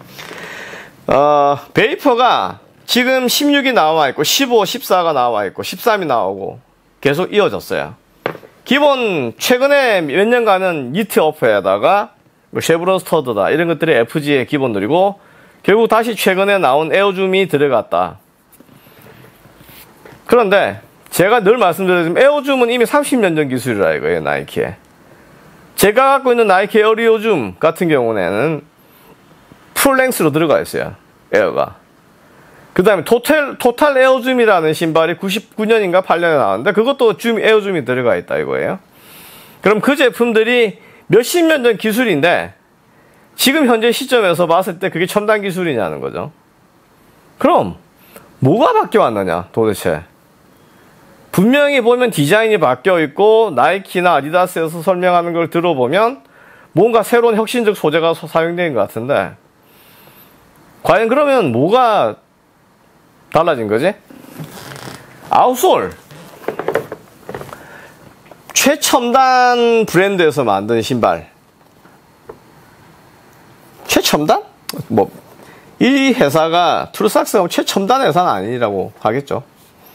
어, 베이퍼가 지금 십육이 나와 있고 십오, 십사가 나와 있고 십삼이 나오고 계속 이어졌어요. 기본 최근에 몇 년간은 니트 어퍼에다가 쉐브론 스터드다 이런 것들이 에프지의 기본들이고, 결국 다시 최근에 나온 에어줌이 들어갔다. 그런데 제가 늘 말씀드리지만 에어줌은 이미 삼십 년 전 기술이라 이거예요, 나이키에. 제가 갖고 있는 나이키 에어리오줌 같은 경우에는 풀랭스로 들어가 있어요, 에어가. 그 다음에 토탈, 토탈 에어줌이라는 신발이 구십구 년인가 팔 년에 나왔는데 그것도 줌, 에어줌이 들어가 있다 이거예요. 그럼 그 제품들이 몇십 년 전 기술인데 지금 현재 시점에서 봤을 때 그게 첨단 기술이냐는 거죠. 그럼 뭐가 바뀌어 왔느냐 도대체. 분명히 보면 디자인이 바뀌어 있고 나이키나 아디다스에서 설명하는 걸 들어보면 뭔가 새로운 혁신적 소재가 사용된 것 같은데 과연 그러면 뭐가 달라진 거지? 아웃솔. 최첨단 브랜드에서 만든 신발. 최첨단? 뭐, 이 회사가 트루삭스가 최첨단 회사는 아니라고 하겠죠.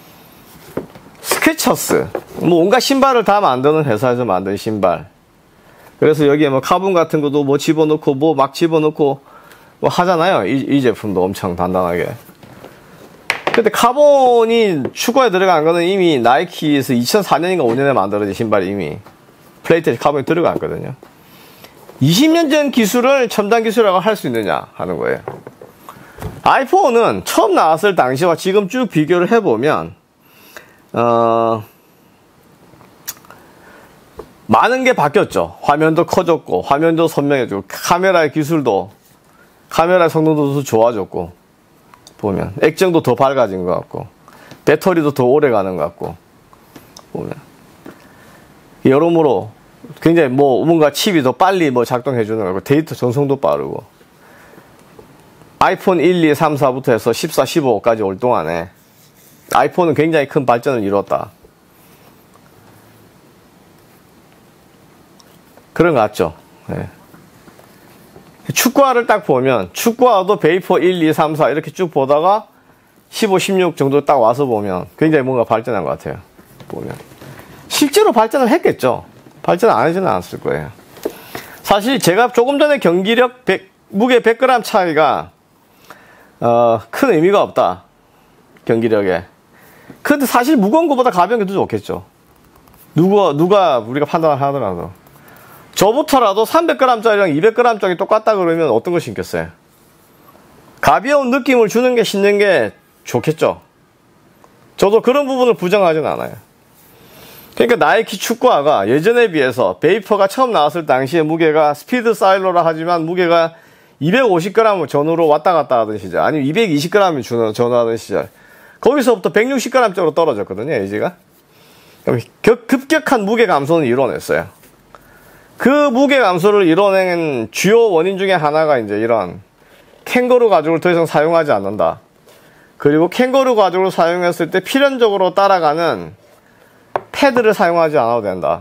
스케쳐스. 뭐 온갖 신발을 다 만드는 회사에서 만든 신발. 그래서 여기에 뭐 카본 같은 것도 뭐 집어넣고 뭐 막 집어넣고 뭐 하잖아요. 이, 이 제품도 엄청 단단하게. 근데 카본이 축구에 들어간 거는 이미 나이키에서 이천사 년인가 오 년에 만들어진 신발이 이미 플레이트에 카본이 들어갔거든요. 이십 년 전 기술을 첨단 기술이라고 할 수 있느냐 하는 거예요. 아이폰은 처음 나왔을 당시와 지금 쭉 비교를 해보면 어, 많은 게 바뀌었죠. 화면도 커졌고 화면도 선명해지고 카메라의 기술도 카메라 성능도 좋아졌고 보면 액정도 더 밝아진 것 같고 배터리도 더 오래 가는 것 같고 보면 여러모로 굉장히 뭐 뭔가 칩이 더 빨리 뭐 작동해 주는 것 같고 데이터 전송도 빠르고 아이폰 일, 이, 삼, 사부터 해서 십사, 십오까지 올 동안에 아이폰은 굉장히 큰 발전을 이뤘다. 그런 것 같죠. 네. 축구화를 딱 보면 축구화도 베이퍼 일, 이, 삼, 사 이렇게 쭉 보다가 십오, 십육 정도 딱 와서 보면 굉장히 뭔가 발전한 것 같아요. 보면 실제로 발전을 했겠죠. 발전 안 하지는 않았을 거예요. 사실 제가 조금 전에 경기력 백, 무게 백 그램 차이가 어, 큰 의미가 없다. 경기력에. 근데 사실 무거운 것보다 가벼운 게 더 좋겠죠. 누가 누가 우리가 판단을 하더라도 저부터라도 삼백 그램짜리랑 이백 그램짜리 똑같다 그러면 어떤 걸 신겠어요? 가벼운 느낌을 주는 게 신는 게 좋겠죠. 저도 그런 부분을 부정하진 않아요. 그러니까 나이키 축구화가 예전에 비해서 베이퍼가 처음 나왔을 당시에 무게가 스피드 사일러라 하지만 무게가 이백오십 그램 전후로 왔다 갔다 하던 시절 아니면 이백이십 그램 전후하던 시절 거기서부터 백육십 그램쪽으로 떨어졌거든요. 에이지가. 급격한 무게 감소는 이뤄냈어요. 그 무게 감소를 이뤄낸 주요 원인 중에 하나가 이제 이런 캥거루 가죽을 더 이상 사용하지 않는다. 그리고 캥거루 가죽을 사용했을 때 필연적으로 따라가는 패드를 사용하지 않아도 된다.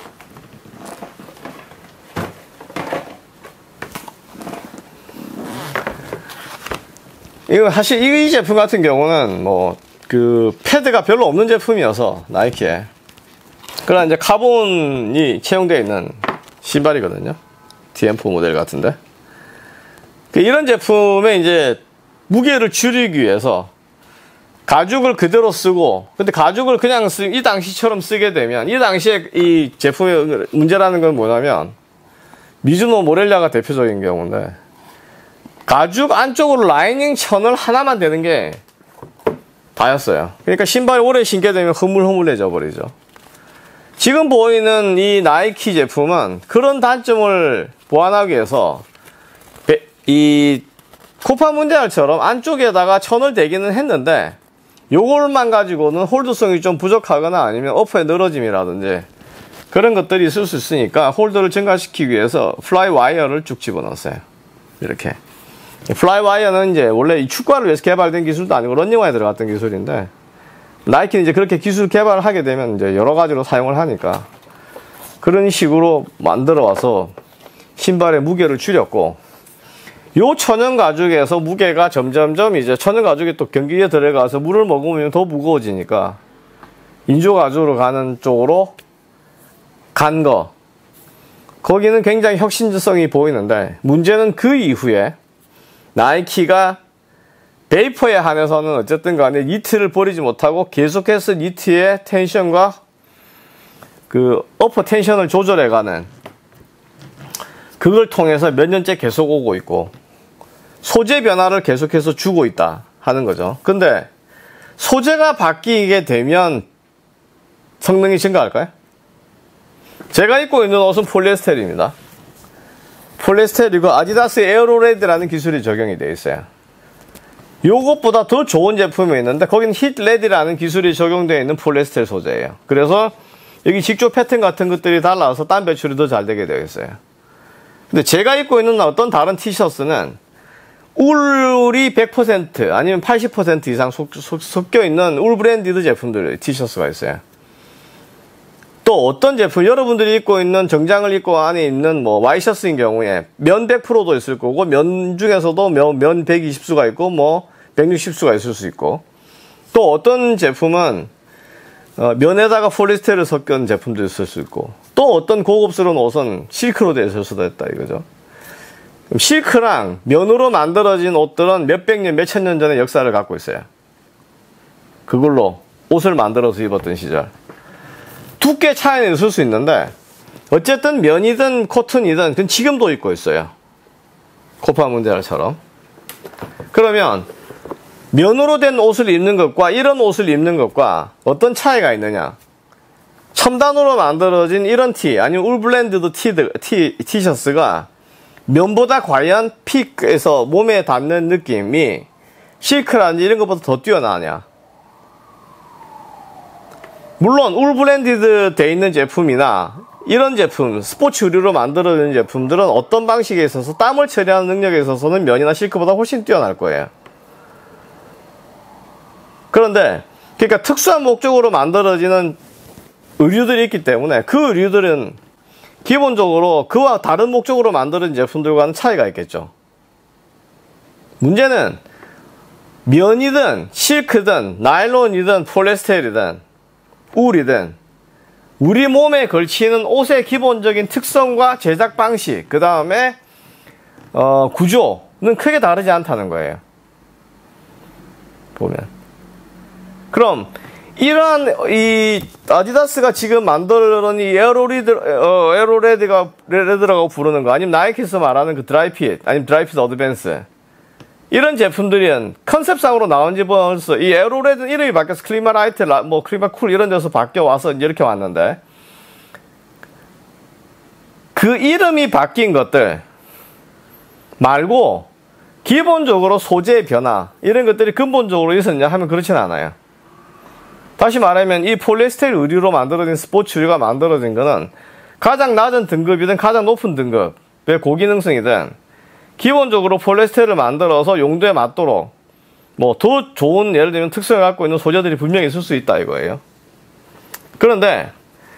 이거 사실 이 제품 같은 경우는 뭐 그 패드가 별로 없는 제품이어서 나이키에 그러나 이제 카본이 채용되어 있는 신발이거든요. 디엠포 모델 같은데 이런 제품에 이제 무게를 줄이기 위해서 가죽을 그대로 쓰고 근데 가죽을 그냥 쓰, 이 당시처럼 쓰게 되면 이 당시에 이 제품의 문제라는 건 뭐냐면 미즈노 모렐라가 대표적인 경우인데 가죽 안쪽으로 라이닝 천을 하나만 대는 게 다였어요. 그러니까 신발이 오래 신게 되면 흐물흐물해져 버리죠. 지금 보이는 이 나이키 제품은 그런 단점을 보완하기 위해서 이 코파 문제알처럼 안쪽에다가 천을 대기는 했는데 요걸만 가지고는 홀드성이 좀 부족하거나 아니면 어퍼의 늘어짐이라든지 그런 것들이 있을 수 있으니까 홀더를 증가시키기 위해서 플라이 와이어를 쭉 집어넣었어요. 이렇게. 플라이 와이어는 이제 원래 이 축구화를 위해서 개발된 기술도 아니고 런닝화에 들어갔던 기술인데 나이키는 이제 그렇게 기술 개발을 하게 되면 이제 여러 가지로 사용을 하니까 그런 식으로 만들어 와서 신발의 무게를 줄였고 요 천연 가죽에서 무게가 점점점 이제 천연 가죽이 또 경기에 들어가서 물을 머금으면 더 무거워지니까 인조 가죽으로 가는 쪽으로 간 거. 거기는 굉장히 혁신성이 보이는데 문제는 그 이후에 나이키가 베이퍼에 한해서는 어쨌든 간에 니트를 버리지 못하고 계속해서 니트의 텐션과 그 어퍼 텐션을 조절해가는, 그걸 통해서 몇 년째 계속 오고 있고 소재 변화를 계속해서 주고 있다 하는 거죠. 근데 소재가 바뀌게 되면 성능이 증가할까요? 제가 입고 있는 옷은 폴리에스테르입니다. 폴리에스테르이고 아디다스 에어로레드라는 기술이 적용이 되어 있어요. 요것보다 더 좋은 제품이 있는데 거기는 히트레드라는 기술이 적용되어 있는 폴리에스테르 소재예요. 그래서 여기 직조 패턴 같은 것들이 달라서 땀 배출이 더 잘 되게 되어 있어요. 근데 제가 입고 있는 어떤 다른 티셔츠는 울이 백 퍼센트 아니면 팔십 퍼센트 이상 속, 속, 섞여 있는 울 브랜디드 제품들 티셔츠가 있어요. 또 어떤 제품, 여러분들이 입고 있는 정장을 입고 안에 있는 뭐 와이셔츠인 경우에 면 백 퍼센트도 있을 거고, 면 중에서도 면, 면 백이십 수가 있고 뭐 백육십 수가 있을 수 있고, 또 어떤 제품은 어, 면에다가 폴리에스테르 섞은 제품도 있을 수 있고, 또 어떤 고급스러운 옷은 실크로 되어 있을 수도 있다 이거죠. 실크랑 면으로 만들어진 옷들은 몇백 년, 몇천 년 전의 역사를 갖고 있어요. 그걸로 옷을 만들어서 입었던 시절. 두께 차이는 있을 수 있는데 어쨌든 면이든 코튼이든 그건 지금도 입고 있어요. 코파 문제처럼. 그러면 면으로 된 옷을 입는 것과 이런 옷을 입는 것과 어떤 차이가 있느냐? 첨단으로 만들어진 이런 티, 아니면 울 블렌드드 티, 티, 티셔츠가 면보다 과연 픽에서 몸에 닿는 느낌이 실크라든지 이런 것보다 더 뛰어나냐? 물론 울 블렌디드 돼 있는 제품이나 이런 제품, 스포츠 의류로 만들어진 제품들은 어떤 방식에 있어서 땀을 처리하는 능력에 있어서는 면이나 실크보다 훨씬 뛰어날 거예요. 그런데 그러니까 특수한 목적으로 만들어지는 의류들이 있기 때문에 그 의류들은 기본적으로 그와 다른 목적으로 만들어진 제품들과는 차이가 있겠죠. 문제는 면이든 실크든 나일론이든 폴리에스테르든 울이든 우리 몸에 걸치는 옷의 기본적인 특성과 제작 방식, 그 다음에 어, 구조는 크게 다르지 않다는 거예요. 보면. 그럼 이러한 이 아디다스가 지금 만들어낸 이 에어로리드, 어, 에어로레드가 레드라고 부르는 거, 아니면 나이키에서 말하는 그 드라이핏, 아니면 드라이핏 어드밴스, 이런 제품들은 컨셉상으로 나온 지 벌써 이 에어로레드는 이름이 바뀌어서 클리마라이트, 뭐 클리마쿨 이런 데서 바뀌어 와서 이렇게 왔는데, 그 이름이 바뀐 것들 말고 기본적으로 소재의 변화 이런 것들이 근본적으로 있었냐 하면 그렇진 않아요. 다시 말하면 이 폴리에스테르 의류로 만들어진 스포츠 의류가 만들어진 거는 가장 낮은 등급이든 가장 높은 등급의 고기능성이든 기본적으로 폴리에스테르를 만들어서 용도에 맞도록 뭐 더 좋은, 예를 들면 특성을 갖고 있는 소재들이 분명히 있을 수 있다 이거예요. 그런데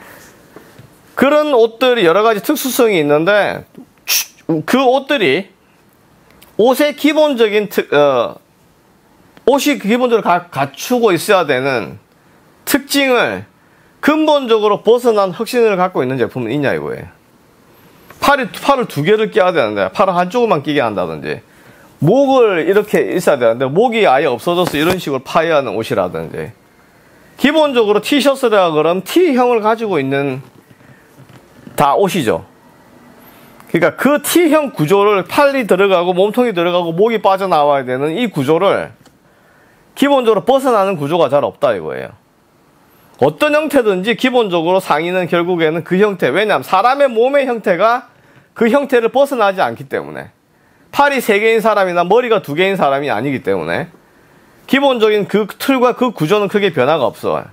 그런 옷들이 여러 가지 특수성이 있는데 그 옷들이 옷의 기본적인 특, 어, 옷이 기본적으로 가, 갖추고 있어야 되는 특징을 근본적으로 벗어난 혁신을 갖고 있는 제품은 있냐 이거예요. 팔이, 팔을 두 개를 끼워야 되는데 팔을 한쪽만 끼게 한다든지, 목을 이렇게 있어야 되는데 목이 아예 없어져서 이런 식으로 파야 하는 옷이라든지, 기본적으로 티셔츠라 그러면 T형을 가지고 있는 다 옷이죠. 그러니까 그 T형 구조를 팔이 들어가고 몸통이 들어가고 목이 빠져나와야 되는 이 구조를 기본적으로 벗어나는 구조가 잘 없다 이거예요. 어떤 형태든지 기본적으로 상의는 결국에는 그 형태, 왜냐하면 사람의 몸의 형태가 그 형태를 벗어나지 않기 때문에, 팔이 세 개인 사람이나 머리가 두 개인 사람이 아니기 때문에 기본적인 그 틀과 그 구조는 크게 변화가 없어요.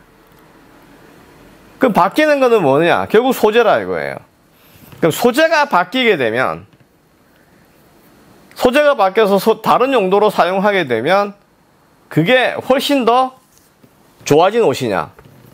그럼 바뀌는 거는 뭐냐? 결국 소재라 이거예요. 그럼 소재가 바뀌게 되면, 소재가 바뀌어서 소, 다른 용도로 사용하게 되면 그게 훨씬 더 좋아진 옷이냐,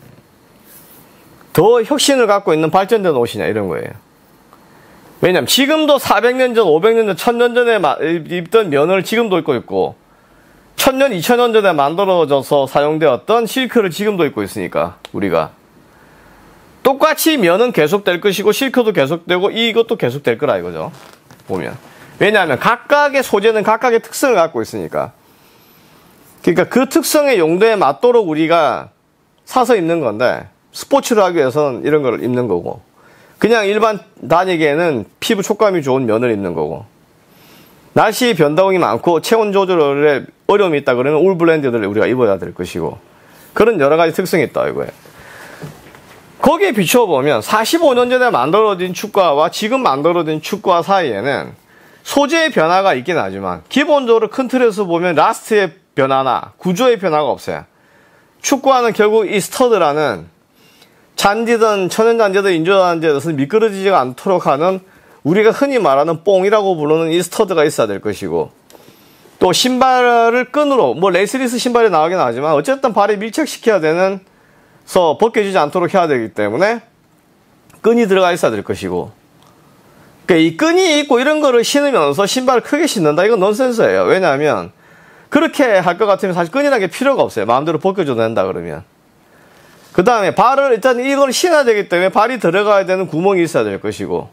더 혁신을 갖고 있는 발전된 옷이냐 이런 거예요. 왜냐면 지금도 사백 년 전, 오백 년 전, 천 년 전에 입던 면을 지금도 입고 있고, 천 년, 이천 년 전에 만들어져서 사용되었던 실크를 지금도 입고 있으니까 우리가 똑같이 면은 계속될 것이고 실크도 계속되고 이것도 계속될 거라 이거죠. 보면. 왜냐하면 각각의 소재는 각각의 특성을 갖고 있으니까. 그러니까 그 특성의 용도에 맞도록 우리가 사서 입는 건데, 스포츠를 하기 위해서는 이런 걸 입는 거고, 그냥 일반 다니기에는 피부 촉감이 좋은 면을 입는 거고, 날씨 변동이 많고 체온 조절에 어려움이 있다 그러면 울 블렌드들을 우리가 입어야 될 것이고, 그런 여러 가지 특성이 있다 이거예요. 거기에 비춰보면 사십오 년 전에 만들어진 축구화와 지금 만들어진 축구화 사이에는 소재의 변화가 있긴 하지만 기본적으로 큰 틀에서 보면 라스트의 변화나 구조의 변화가 없어요. 축구화는 결국 이 스터드라는 잔디든 천연잔디든 인조잔디든 미끄러지지가 않도록 하는 우리가 흔히 말하는 뽕이라고 부르는 이 스터드가 있어야 될 것이고, 또 신발을 끈으로 뭐 레이스리스 신발이 나오긴 하지만 어쨌든 발에 밀착시켜야 되는 서 벗겨지지 않도록 해야 되기 때문에 끈이 들어가 있어야 될 것이고, 그러니까 이 끈이 있고 이런 거를 신으면서 신발을 크게 신는다, 이건 넌센스예요. 왜냐하면 그렇게 할 것 같으면 사실 끈이라는 게 필요가 없어요. 마음대로 벗겨줘도 된다 그러면. 그 다음에 발을 일단 이걸 신어야 되기 때문에 발이 들어가야 되는 구멍이 있어야 될 것이고,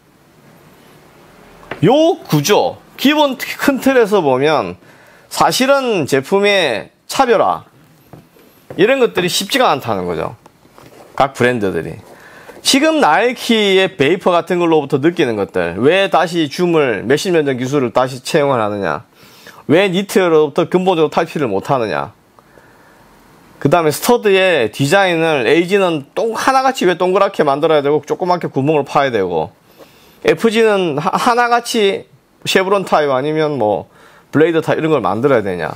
요 구조 기본 큰 틀에서 보면 사실은 제품의 차별화 이런 것들이 쉽지가 않다는 거죠. 각 브랜드들이. 지금 나이키의 베이퍼 같은 걸로부터 느끼는 것들, 왜 다시 줌을 몇십 년 전 기술을 다시 채용을 하느냐, 왜 니트로부터 근본적으로 탈피를 못하느냐, 그 다음에 스터드의 디자인을 에이지는 똥 하나같이 왜 동그랗게 만들어야 되고 조그맣게 구멍을 파야 되고, 에프지는 하나같이 쉐브론 타입 아니면 뭐 블레이드 타입 이런 걸 만들어야 되냐,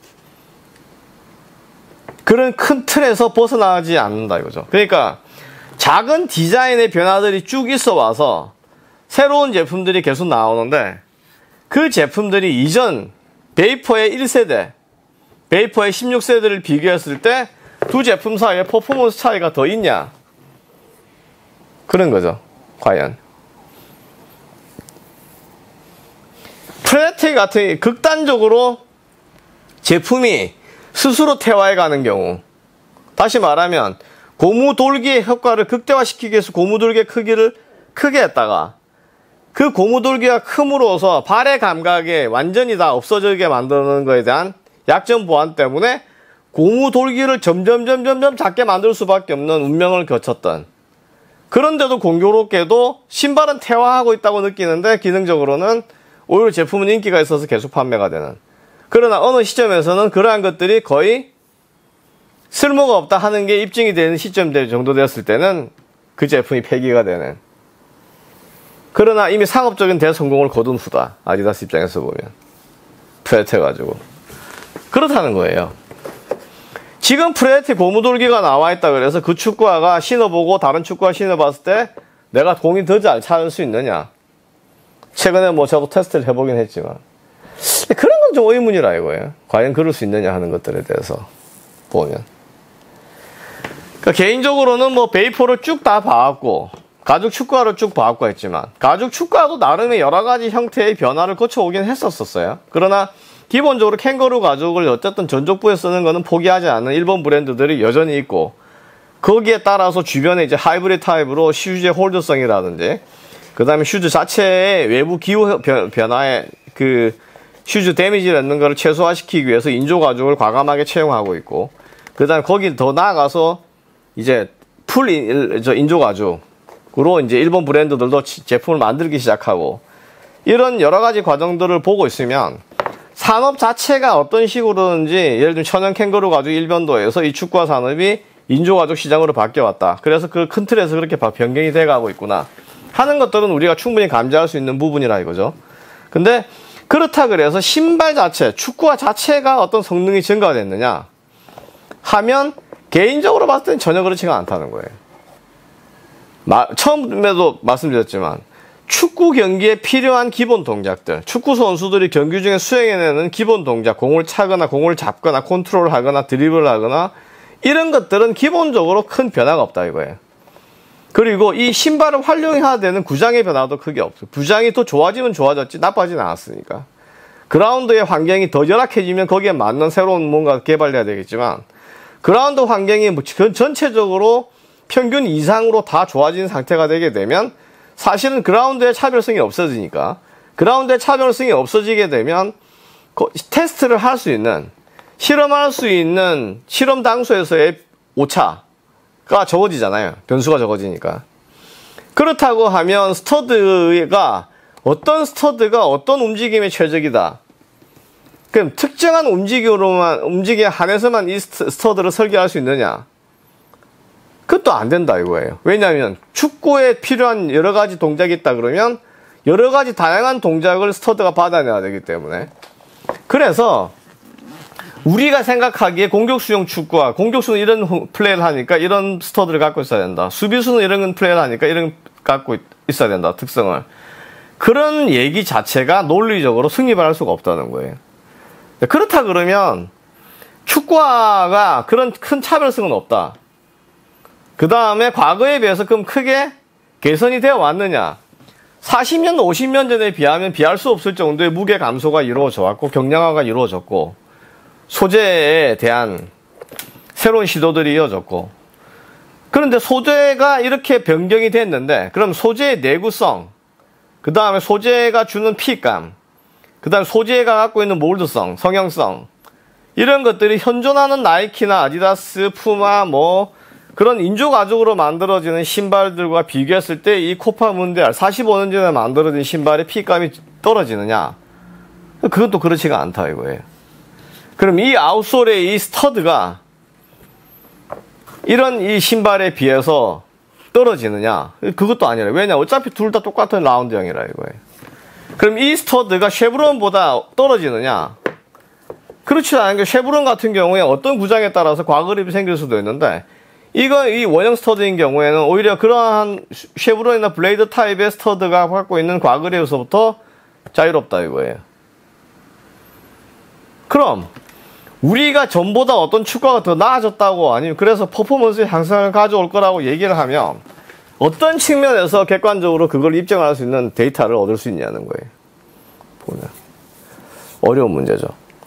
그런 큰 틀에서 벗어나지 않는다 이거죠. 그러니까 작은 디자인의 변화들이 쭉 있어 와서 새로운 제품들이 계속 나오는데, 그 제품들이 이전 베이퍼의 일 세대, 베이퍼의 십육 세대를 비교했을 때 두 제품 사이에 퍼포먼스 차이가 더 있냐, 그런 거죠. 과연 프레티 같은 극단적으로 제품이 스스로 퇴화해 가는 경우, 다시 말하면 고무 돌기의 효과를 극대화시키기 위해서 고무 돌기의 크기를 크게 했다가 그 고무 돌기가 큼으로써 발의 감각에 완전히 다 없어지게 만드는 것에 대한 약점 보완 때문에 고무 돌기를 점점 점점 점 작게 만들 수밖에 없는 운명을 거쳤던, 그런데도 공교롭게도 신발은 퇴화하고 있다고 느끼는데 기능적으로는 오히려 제품은 인기가 있어서 계속 판매가 되는, 그러나 어느 시점에서는 그러한 것들이 거의 쓸모가 없다 하는 게 입증이 되는 시점 정도 되었을 때는 그 제품이 폐기가 되는, 그러나 이미 상업적인 대성공을 거둔 후다, 아디다스 입장에서 보면 프레테가지고 그렇다는 거예요. 지금 프레테 고무돌기가 나와 있다 그래서 그 축구화가 신어보고 다른 축구화 신어봤을 때 내가 공이 더 잘 차는 수 있느냐, 최근에 뭐 저거 테스트를 해보긴 했지만 그런 건 좀 의문이라 이거예요. 과연 그럴 수 있느냐 하는 것들에 대해서 보면. 그러니까 개인적으로는 뭐 베이퍼를 쭉 다 봐왔고 가죽 축구화를 쭉 봐왔고 했지만, 가죽 축구화도 나름의 여러 가지 형태의 변화를 거쳐오긴 했었었어요. 그러나 기본적으로 캥거루 가죽을 어쨌든 전족부에 쓰는 거는 포기하지 않는 일본 브랜드들이 여전히 있고, 거기에 따라서 주변에 이제 하이브리드 타입으로 슈즈의 홀드성이라든지 그 다음에 슈즈 자체의 외부 기후 변화에 그 슈즈 데미지를 넣는 것을 최소화시키기 위해서 인조 가죽을 과감하게 채용하고 있고, 그 다음에 거기 더 나아가서 이제 풀 인, 저 인조 가죽으로 이제 일본 브랜드들도 제품을 만들기 시작하고, 이런 여러 가지 과정들을 보고 있으면 산업 자체가 어떤 식으로든지, 예를 들면 천연 캥거루 가죽 일변도에서 이 축구화 산업이 인조 가죽 시장으로 바뀌어왔다, 그래서 그 큰 틀에서 그렇게 변경이 돼가고 있구나 하는 것들은 우리가 충분히 감지할 수 있는 부분이라 이거죠. 근데 그렇다 그래서 신발 자체, 축구화 자체가 어떤 성능이 증가됐느냐 하면 개인적으로 봤을 때는 전혀 그렇지가 않다는 거예요. 마, 처음에도 말씀드렸지만 축구 경기에 필요한 기본 동작들, 축구 선수들이 경기 중에 수행해내는 기본 동작, 공을 차거나 공을 잡거나 컨트롤을 하거나 드리블을 하거나 이런 것들은 기본적으로 큰 변화가 없다 이거예요. 그리고 이 신발을 활용해야 되는 구장의 변화도 크게 없어요. 구장이 더 좋아지면 좋아졌지 나빠지는 않았으니까. 그라운드의 환경이 더 열악해지면 거기에 맞는 새로운 뭔가 개발돼야 되겠지만, 그라운드 환경이 전체적으로 평균 이상으로 다 좋아진 상태가 되게 되면 사실은 그라운드의 차별성이 없어지니까, 그라운드의 차별성이 없어지게 되면 테스트를 할 수 있는 실험할 수 있는 실험 당소에서의 오차가 적어지잖아요. 변수가 적어지니까. 그렇다고 하면 스터드가 어떤 스터드가 어떤 움직임에 최적이다. 그럼 특정한 움직임으로만, 움직임에 한해서만 이 스터드를 설계할 수 있느냐? 그것도 안 된다 이거예요. 왜냐하면 축구에 필요한 여러 가지 동작이 있다 그러면 여러 가지 다양한 동작을 스터드가 받아내야 되기 때문에. 그래서 우리가 생각하기에 공격수용 축구와 공격수는 이런 플레이를 하니까 이런 스터드를 갖고 있어야 된다. 수비수는 이런 플레이를 하니까 이런 갖고 있어야 된다. 특성을. 그런 얘기 자체가 논리적으로 승립할 수가 없다는 거예요. 그렇다 그러면 축구화가 그런 큰 차별성은 없다. 그 다음에 과거에 비해서 그럼 크게 개선이 되어 왔느냐. 사십 년, 오십 년 전에 비하면 비할 수 없을 정도의 무게 감소가 이루어져 왔고 경량화가 이루어졌고 소재에 대한 새로운 시도들이 이어졌고. 그런데 소재가 이렇게 변경이 됐는데 그럼 소재의 내구성, 그 다음에 소재가 주는 핏감, 그 다음에 소재가 갖고 있는 몰드성, 성형성, 이런 것들이 현존하는 나이키나 아디다스, 푸마, 뭐 그런 인조가죽으로 만들어지는 신발들과 비교했을 때 이 코파 문디알 사십오 년 전에 만들어진 신발의 핏감이 떨어지느냐? 그건 또 그렇지가 않다 이거예요. 그럼 이 아웃솔의 이 스터드가 이런 이 신발에 비해서 떨어지느냐? 그것도 아니라. 왜냐? 어차피 둘 다 똑같은 라운드형이라 이거예요. 그럼 이 스터드가 쉐브론보다 떨어지느냐? 그렇지 않은 게 쉐브론 같은 경우에 어떤 구장에 따라서 과거립이 생길 수도 있는데 이거 이 원형 스터드인 경우에는 오히려 그러한 쉐브론이나 블레이드 타입의 스터드가 갖고 있는 과거립에서부터 자유롭다 이거예요. 그럼 우리가 전보다 어떤 축구가 더 나아졌다고 아니면 그래서 퍼포먼스 향상을 가져올 거라고 얘기를 하면 어떤 측면에서 객관적으로 그걸 입증할 수 있는 데이터를 얻을 수 있냐는 거예요. 보면 어려운 문제죠.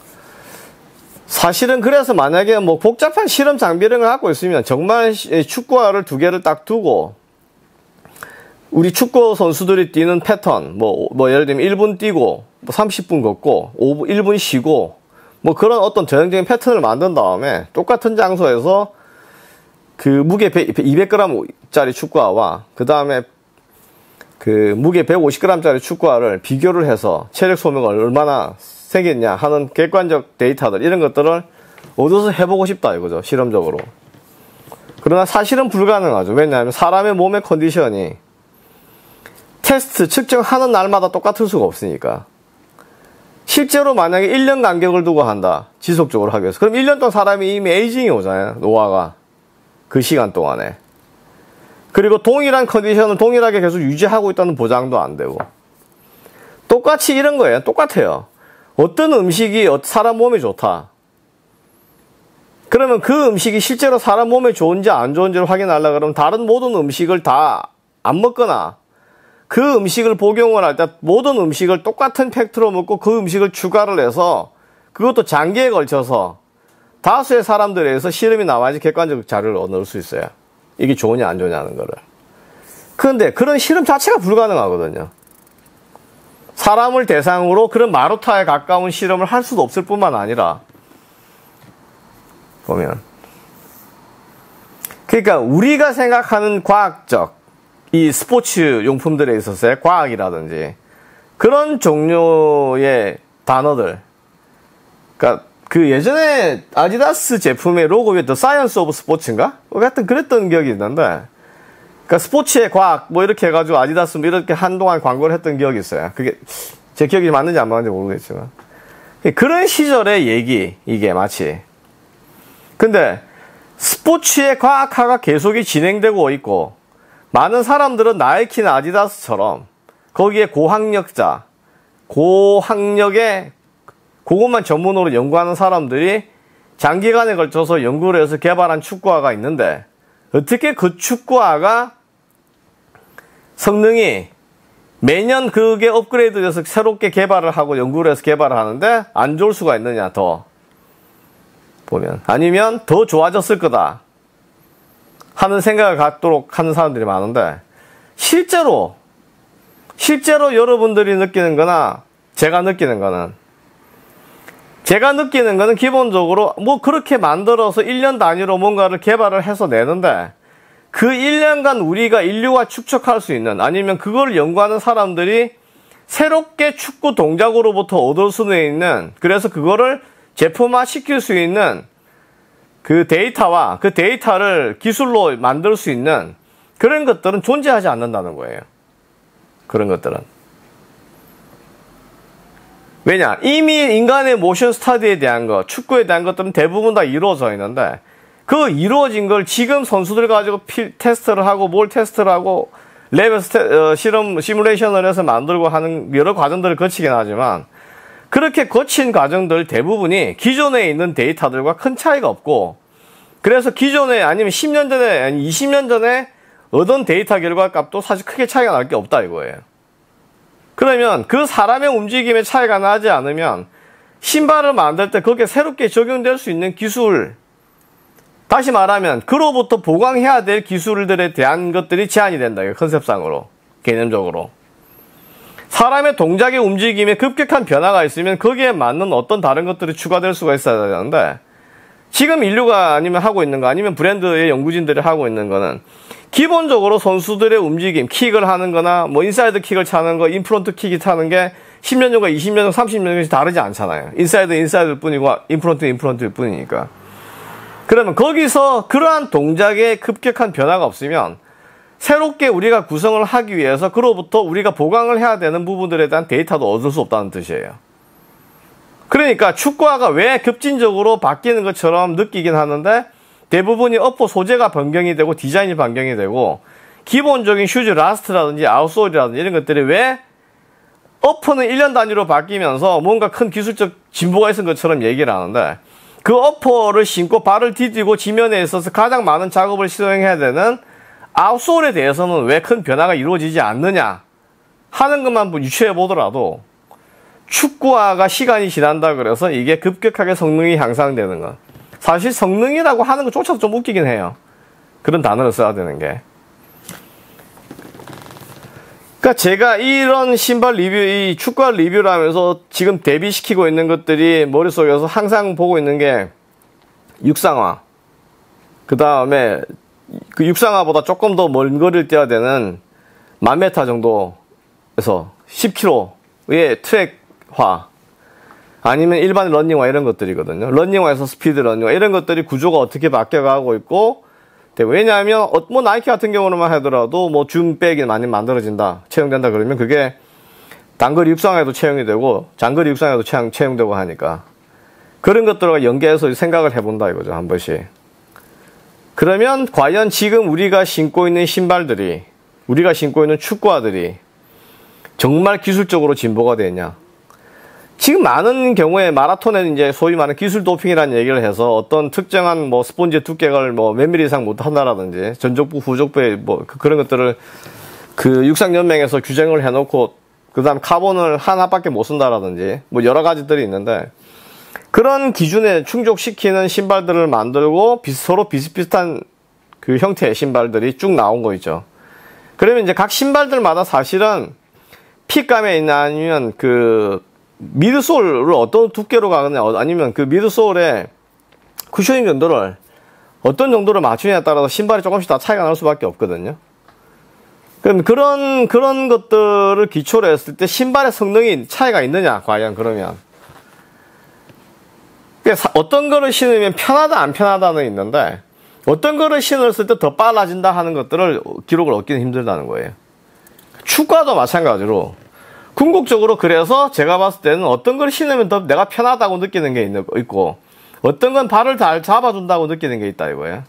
사실은 그래서 만약에 뭐 복잡한 실험 장비를 갖고 있으면 정말 축구화를 두 개를 딱 두고 우리 축구 선수들이 뛰는 패턴 뭐, 뭐 예를 들면 일 분 뛰고 뭐 삼십 분 걷고 오 분, 일 분 쉬고 뭐 그런 어떤 전형적인 패턴을 만든 다음에 똑같은 장소에서 그 무게 이백 그램짜리 축구화와 그 다음에 그 무게 백오십 그램짜리 축구화를 비교를 해서 체력 소모가 얼마나 생겼냐 하는 객관적 데이터들 이런 것들을 얻어서 해보고 싶다 이거죠. 실험적으로. 그러나 사실은 불가능하죠. 왜냐하면 사람의 몸의 컨디션이 테스트 측정하는 날마다 똑같을 수가 없으니까. 실제로 만약에 일 년 간격을 두고 한다. 지속적으로 하기 위해서. 그럼 일 년 동안 사람이 이미 에이징이 오잖아요. 노화가. 그 시간 동안에. 그리고 동일한 컨디션을 동일하게 계속 유지하고 있다는 보장도 안 되고. 똑같이 이런 거예요. 똑같아요. 어떤 음식이 사람 몸에 좋다. 그러면 그 음식이 실제로 사람 몸에 좋은지 안 좋은지를 확인하려고 그러면 다른 모든 음식을 다 안 먹거나 그 음식을 복용을 할 때 모든 음식을 똑같은 팩트로 먹고 그 음식을 추가를 해서 그것도 장기에 걸쳐서 다수의 사람들에 의해서 실험이 나와야지 객관적 자료를 얻을 수 있어요. 이게 좋으냐 안 좋냐는 거를. 그런데 그런 실험 자체가 불가능하거든요. 사람을 대상으로 그런 마루타에 가까운 실험을 할 수도 없을 뿐만 아니라 보면 그러니까 우리가 생각하는 과학적 이 스포츠 용품들에 있어서의 과학이라든지 그런 종류의 단어들 그러니까 그 예전에 아디다스 제품의 로고 위에 The Science of Sports인가? 하여튼 그랬던 기억이 있는데 그러니까 스포츠의 과학 뭐 이렇게 해가지고 아디다스 뭐 이렇게 한동안 광고를 했던 기억이 있어요. 그게 제 기억이 맞는지 안 맞는지 모르겠지만 그런 시절의 얘기 이게 마치 근데 스포츠의 과학화가 계속이 진행되고 있고 많은 사람들은 나이키나 아디다스처럼 거기에 고학력자, 고학력의 그것만 전문으로 연구하는 사람들이 장기간에 걸쳐서 연구를 해서 개발한 축구화가 있는데 어떻게 그 축구화가 성능이 매년 그게 업그레이드돼서 새롭게 개발을 하고 연구를 해서 개발을 하는데 안 좋을 수가 있느냐 더 보면 아니면 더 좋아졌을 거다 하는 생각을 갖도록 하는 사람들이 많은데 실제로 실제로 여러분들이 느끼는 거나 제가 느끼는 거는 제가 느끼는 거는 기본적으로 뭐 그렇게 만들어서 일 년 단위로 뭔가를 개발을 해서 내는데 그 일 년간 우리가 인류가 축적할 수 있는 아니면 그걸 연구하는 사람들이 새롭게 축구 동작으로부터 얻을 수 있는 그래서 그거를 제품화 시킬 수 있는 그 데이터와 그 데이터를 기술로 만들 수 있는 그런 것들은 존재하지 않는다는 거예요. 그런 것들은. 왜냐? 이미 인간의 모션 스터디에 대한 것, 축구에 대한 것들은 대부분 다 이루어져 있는데 그 이루어진 걸 지금 선수들 가지고 필, 테스트를 하고 뭘 테스트를 하고 랩에서 테, 어, 실험, 시뮬레이션을 해서 만들고 하는 여러 과정들을 거치긴 하지만 그렇게 거친 과정들 대부분이 기존에 있는 데이터들과 큰 차이가 없고 그래서 기존에 아니면 십 년 전에 아니 이십 년 전에 얻은 데이터 결과값도 사실 크게 차이가 날 게 없다 이거예요. 그러면 그 사람의 움직임에 차이가 나지 않으면 신발을 만들 때 거기에 새롭게 적용될 수 있는 기술 다시 말하면 그로부터 보강해야 될 기술들에 대한 것들이 제한이 된다. 컨셉상으로 개념적으로 사람의 동작의 움직임에 급격한 변화가 있으면 거기에 맞는 어떤 다른 것들이 추가될 수가 있어야 되는데 지금 인류가 아니면 하고 있는 거 아니면 브랜드의 연구진들이 하고 있는 거는 기본적으로 선수들의 움직임, 킥을 하는 거나 뭐 인사이드 킥을 차는 거, 인프론트 킥이 차는 게 십 년 전과 이십 년 전, 삼십 년 전이 다르지 않잖아요. 인사이드 인사이드일 뿐이고 인프론트 인프론트일 뿐이니까. 그러면 거기서 그러한 동작에 급격한 변화가 없으면 새롭게 우리가 구성을 하기 위해서 그로부터 우리가 보강을 해야 되는 부분들에 대한 데이터도 얻을 수 없다는 뜻이에요. 그러니까 축구화가 왜 급진적으로 바뀌는 것처럼 느끼긴 하는데 대부분이 어퍼 소재가 변경이 되고 디자인이 변경이 되고 기본적인 슈즈 라스트라든지 아웃솔이라든지 이런 것들이 왜 어퍼는 일 년 단위로 바뀌면서 뭔가 큰 기술적 진보가 있은 것처럼 얘기를 하는데 그 어퍼를 신고 발을 디디고 지면에 있어서 가장 많은 작업을 수행해야 되는 아웃솔에 대해서는 왜 큰 변화가 이루어지지 않느냐 하는 것만 유추해 보더라도 축구화가 시간이 지난다 그래서 이게 급격하게 성능이 향상되는 것. 사실 성능이라고 하는 것조차도 좀 웃기긴 해요. 그런 단어를 써야 되는 게. 그러니까 제가 이런 신발 리뷰, 이 축구화 리뷰를 하면서 지금 대비시키고 있는 것들이 머릿속에서 항상 보고 있는 게 육상화. 그 다음에 그 육상화보다 조금 더 먼 거리를 뛰어야 되는 만 미터 정도에서 십 킬로미터의 트랙화. 아니면 일반 러닝화 이런 것들이거든요. 러닝화에서 스피드 러닝화 이런 것들이 구조가 어떻게 바뀌어가고 있고 왜냐하면 뭐 나이키 같은 경우만 하더라도 뭐 줌백이 많이 만들어진다 채용된다 그러면 그게 단거리 육상에도 채용이 되고 장거리 육상에도 채용, 채용되고 하니까 그런 것들과 연계해서 생각을 해본다 이거죠 한 번씩. 그러면 과연 지금 우리가 신고 있는 신발들이 우리가 신고 있는 축구화들이 정말 기술적으로 진보가 되냐. 지금 많은 경우에 마라톤에는 이제 소위 말하는 기술 도핑이라는 얘기를 해서 어떤 특정한 뭐 스폰지 두께를 뭐 몇 미리 이상 못 한다라든지 전족부, 후족부에 뭐 그런 것들을 그 육상연맹에서 규정을 해놓고 그 다음 카본을 하나밖에 못 쓴다라든지 뭐 여러 가지들이 있는데 그런 기준에 충족시키는 신발들을 만들고 비슷, 서로 비슷비슷한 그 형태의 신발들이 쭉 나온 거 있죠. 그러면 이제 각 신발들마다 사실은 핏감에 있나 아니면 그 미드솔을 어떤 두께로 가느냐 아니면 그 미드솔의 쿠셔닝 정도를 어떤 정도로 맞추냐에 따라서 신발이 조금씩 다 차이가 날 수밖에 없거든요. 그럼 그런 그런 것들을 기초로 했을 때 신발의 성능이 차이가 있느냐 과연 그러면 어떤 거를 신으면 편하다 안 편하다는 있는데 어떤 거를 신었을 때 더 빨라진다 하는 것들을 기록을 얻기는 힘들다는 거예요. 축구화도 마찬가지로 궁극적으로 그래서 제가 봤을 때는 어떤 걸 신으면 더 내가 편하다고 느끼는 게 있고 어떤 건 발을 잘 잡아준다고 느끼는 게 있다 이거예요.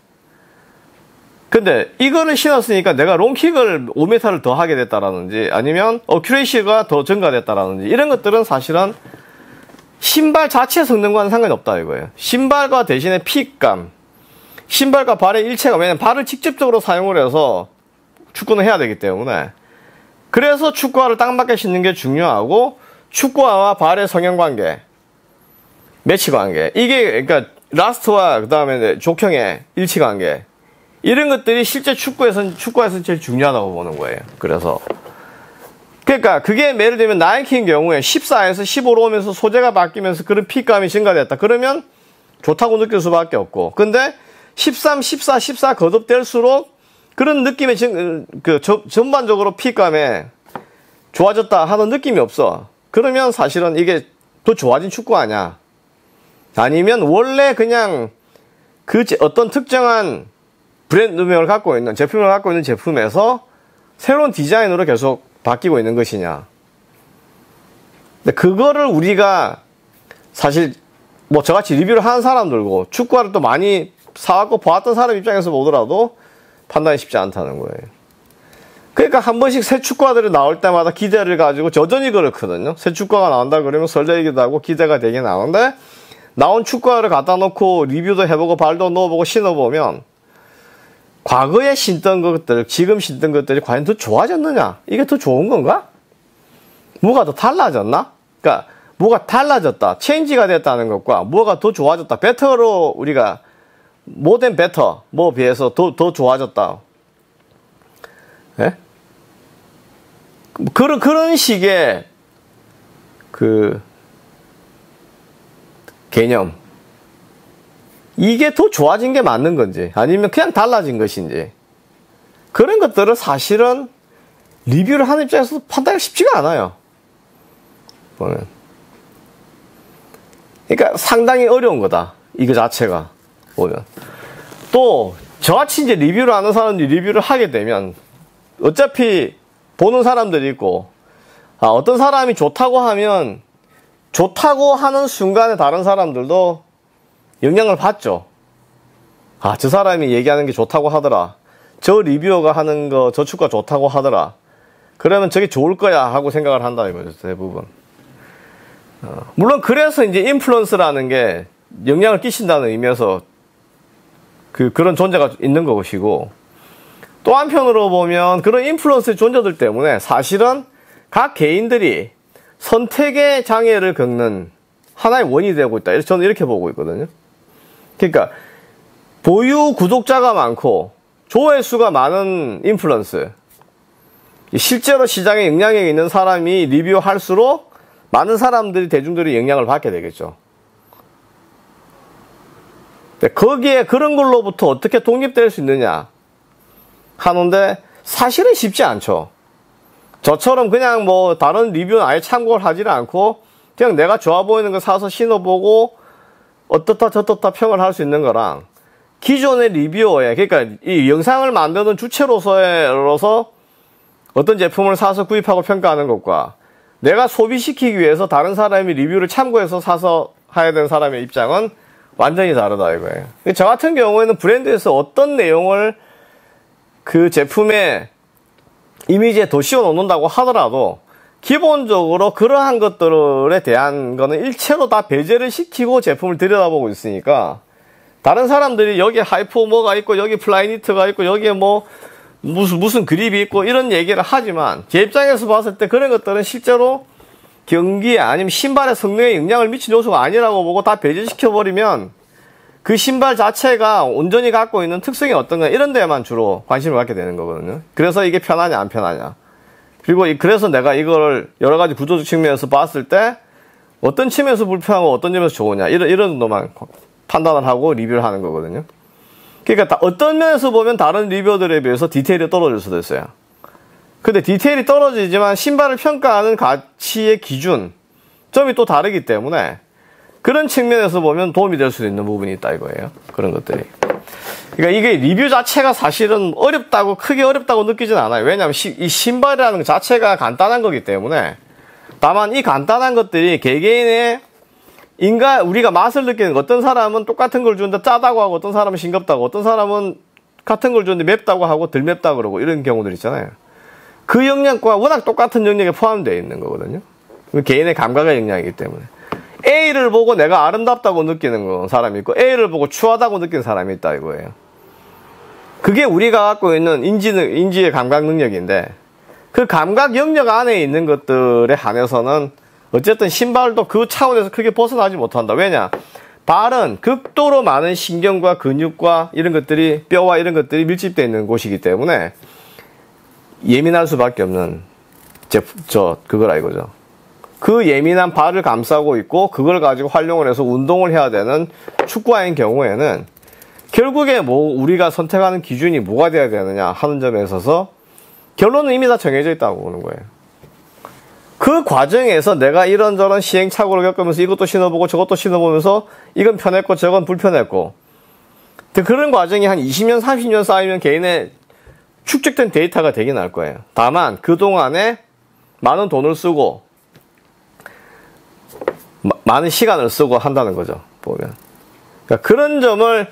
근데 이거를 신었으니까 내가 롱킥을 오 미터를 더 하게 됐다라든지 아니면 어큐레이시가 더 증가됐다라든지 이런 것들은 사실은 신발 자체 성능과는 상관이 없다 이거예요. 신발과 대신에 핏감 신발과 발의 일체가 왜냐면 발을 직접적으로 사용을 해서 축구는 해야 되기 때문에 그래서 축구화를 딱 맞게 신는 게 중요하고 축구화와 발의 성형관계 매치관계 이게 그러니까 라스트와 그 다음에 족형의 일치관계 이런 것들이 실제 축구에서는 축구에서는 제일 중요하다고 보는 거예요. 그래서 그러니까 그게 예를 들면 나이키인 경우에 십사에서 십오로 오면서 소재가 바뀌면서 그런 핏감이 증가됐다. 그러면 좋다고 느낄 수밖에 없고. 근데 십삼, 십사, 십사 거듭될수록 그런 느낌의 증, 그 저, 전반적으로 핏감에 좋아졌다 하는 느낌이 없어. 그러면 사실은 이게 더 좋아진 축구 아니야? 아니면 원래 그냥 그 어떤 특정한 브랜드명을 갖고 있는 제품을 갖고 있는 제품에서 새로운 디자인으로 계속 바뀌고 있는 것이냐? 근데 그거를 우리가 사실 뭐 저같이 리뷰를 하는 사람들고 축구화를 또 많이 사왔고 보았던 사람 입장에서 보더라도 판단이 쉽지 않다는 거예요. 그러니까 한 번씩 새 축구화들이 나올 때마다 기대를 가지고 여전히 그렇거든요. 새 축구화가 나온다 그러면 설레기도 하고 기대가 되긴 하는데 나온 축구화를 갖다 놓고 리뷰도 해보고 발도 넣어보고 신어보면 과거에 신던 것들, 지금 신던 것들이 과연 더 좋아졌느냐? 이게 더 좋은 건가? 뭐가 더 달라졌나? 그러니까 뭐가 달라졌다, 체인지가 됐다는 것과 뭐가 더 좋아졌다, 베터로 우리가 모던 베터 뭐 비해서 더, 더 좋아졌다. 예? 그런, 그런 식의 그 개념. 이게 더 좋아진 게 맞는 건지 아니면 그냥 달라진 것인지 그런 것들을 사실은 리뷰를 하는 입장에서 판단하기 쉽지가 않아요. 보면. 그러니까 상당히 어려운 거다. 이거 자체가 보면. 또 저같이 이제 리뷰를 하는 사람들이 리뷰를 하게 되면 어차피 보는 사람들이 있고 아, 어떤 사람이 좋다고 하면 좋다고 하는 순간에 다른 사람들도 영향을 받죠. 아, 저 사람이 얘기하는 게 좋다고 하더라. 저 리뷰어가 하는 거, 저 축구가 좋다고 하더라. 그러면 저게 좋을 거야 하고 생각을 한다 이거죠, 대부분. 어, 물론 그래서 이제 인플루언스라는 게 영향을 끼친다는 의미에서 그, 그런 존재가 있는 것이고, 또 한편으로 보면 그런 인플루언스 존재들 때문에 사실은 각 개인들이 선택의 장애를 겪는 하나의 원인이 되고 있다. 저는 이렇게 보고 있거든요. 그러니까 보유 구독자가 많고 조회수가 많은 인플루언스, 실제로 시장에 영향력이 있는 사람이 리뷰할수록 많은 사람들이, 대중들이 영향을 받게 되겠죠. 거기에 그런 걸로부터 어떻게 독립될 수 있느냐 하는데 사실은 쉽지 않죠. 저처럼 그냥 뭐 다른 리뷰는 아예 참고를 하지를 않고 그냥 내가 좋아 보이는 거 사서 신어보고 어떻다 저떻다 평을 할 수 있는 거랑 기존의 리뷰어에, 그러니까 이 영상을 만드는 주체로서로서 어떤 제품을 사서 구입하고 평가하는 것과 내가 소비시키기 위해서 다른 사람이 리뷰를 참고해서 사서 해야 되는 사람의 입장은 완전히 다르다 이거예요. 저 같은 경우에는 브랜드에서 어떤 내용을 그 제품의 이미지에 더 씌워 놓는다고 하더라도 기본적으로 그러한 것들에 대한 거는 일체로 다 배제를 시키고 제품을 들여다보고 있으니까 다른 사람들이 여기에 하이퍼 뭐가 있고 여기 플라이니트가 있고 여기에 뭐 무슨 무슨 그립이 있고 이런 얘기를 하지만 제 입장에서 봤을 때 그런 것들은 실제로 경기에 아니면 신발의 성능에 영향을 미친 요소가 아니라고 보고 다 배제시켜버리면 그 신발 자체가 온전히 갖고 있는 특성이 어떤가 이런 데만 주로 관심을 갖게 되는 거거든요. 그래서 이게 편하냐 안 편하냐, 그리고 그래서 내가 이걸 여러 가지 구조적 측면에서 봤을 때 어떤 측면에서 불편하고 어떤 점에서 좋으냐 이런 이런 정도만 판단을 하고 리뷰를 하는 거거든요. 그러니까 어떤 면에서 보면 다른 리뷰어들에 비해서 디테일이 떨어질 수도 있어요. 근데 디테일이 떨어지지만 신발을 평가하는 가치의 기준 점이 또 다르기 때문에 그런 측면에서 보면 도움이 될 수도 있는 부분이 있다 이거예요. 그런 것들이. 그러니까 이게 리뷰 자체가 사실은 어렵다고, 크게 어렵다고 느끼진 않아요. 왜냐하면 시, 이 신발이라는 것 자체가 간단한 거기 때문에. 다만 이 간단한 것들이 개개인의 인간, 우리가 맛을 느끼는 거, 어떤 사람은 똑같은 걸 주는데 짜다고 하고, 어떤 사람은 싱겁다고, 어떤 사람은 같은 걸 주는데 맵다고 하고 덜 맵다 그러고 이런 경우들 있잖아요. 그 영역과 워낙 똑같은 영역에 포함되어 있는 거거든요. 개인의 감각의 영역이기 때문에. A를 보고 내가 아름답다고 느끼는 건 사람이 있고 A를 보고 추하다고 느끼는 사람이 있다 이거예요. 그게 우리가 갖고 있는 인지, 인지의 감각 능력인데 그 감각 영역 안에 있는 것들에 한해서는 어쨌든 신발도 그 차원에서 크게 벗어나지 못한다. 왜냐? 발은 극도로 많은 신경과 근육과 이런 것들이, 뼈와 이런 것들이 밀집되어 있는 곳이기 때문에 예민할 수밖에 없는 제품, 저, 그거라 이거죠. 그 예민한 발을 감싸고 있고, 그걸 가지고 활용을 해서 운동을 해야 되는 축구화인 경우에는, 결국에 뭐, 우리가 선택하는 기준이 뭐가 돼야 되느냐 하는 점에 있어서, 결론은 이미 다 정해져 있다고 보는 거예요. 그 과정에서 내가 이런저런 시행착오를 겪으면서 이것도 신어보고 저것도 신어보면서, 이건 편했고 저건 불편했고, 그런 과정이 한 이십 년, 삼십 년 쌓이면 개인의 축적된 데이터가 되긴 할 거예요. 다만, 그동안에 많은 돈을 쓰고, 마, 많은 시간을 쓰고 한다는 거죠, 보면. 그러니까 그런 점을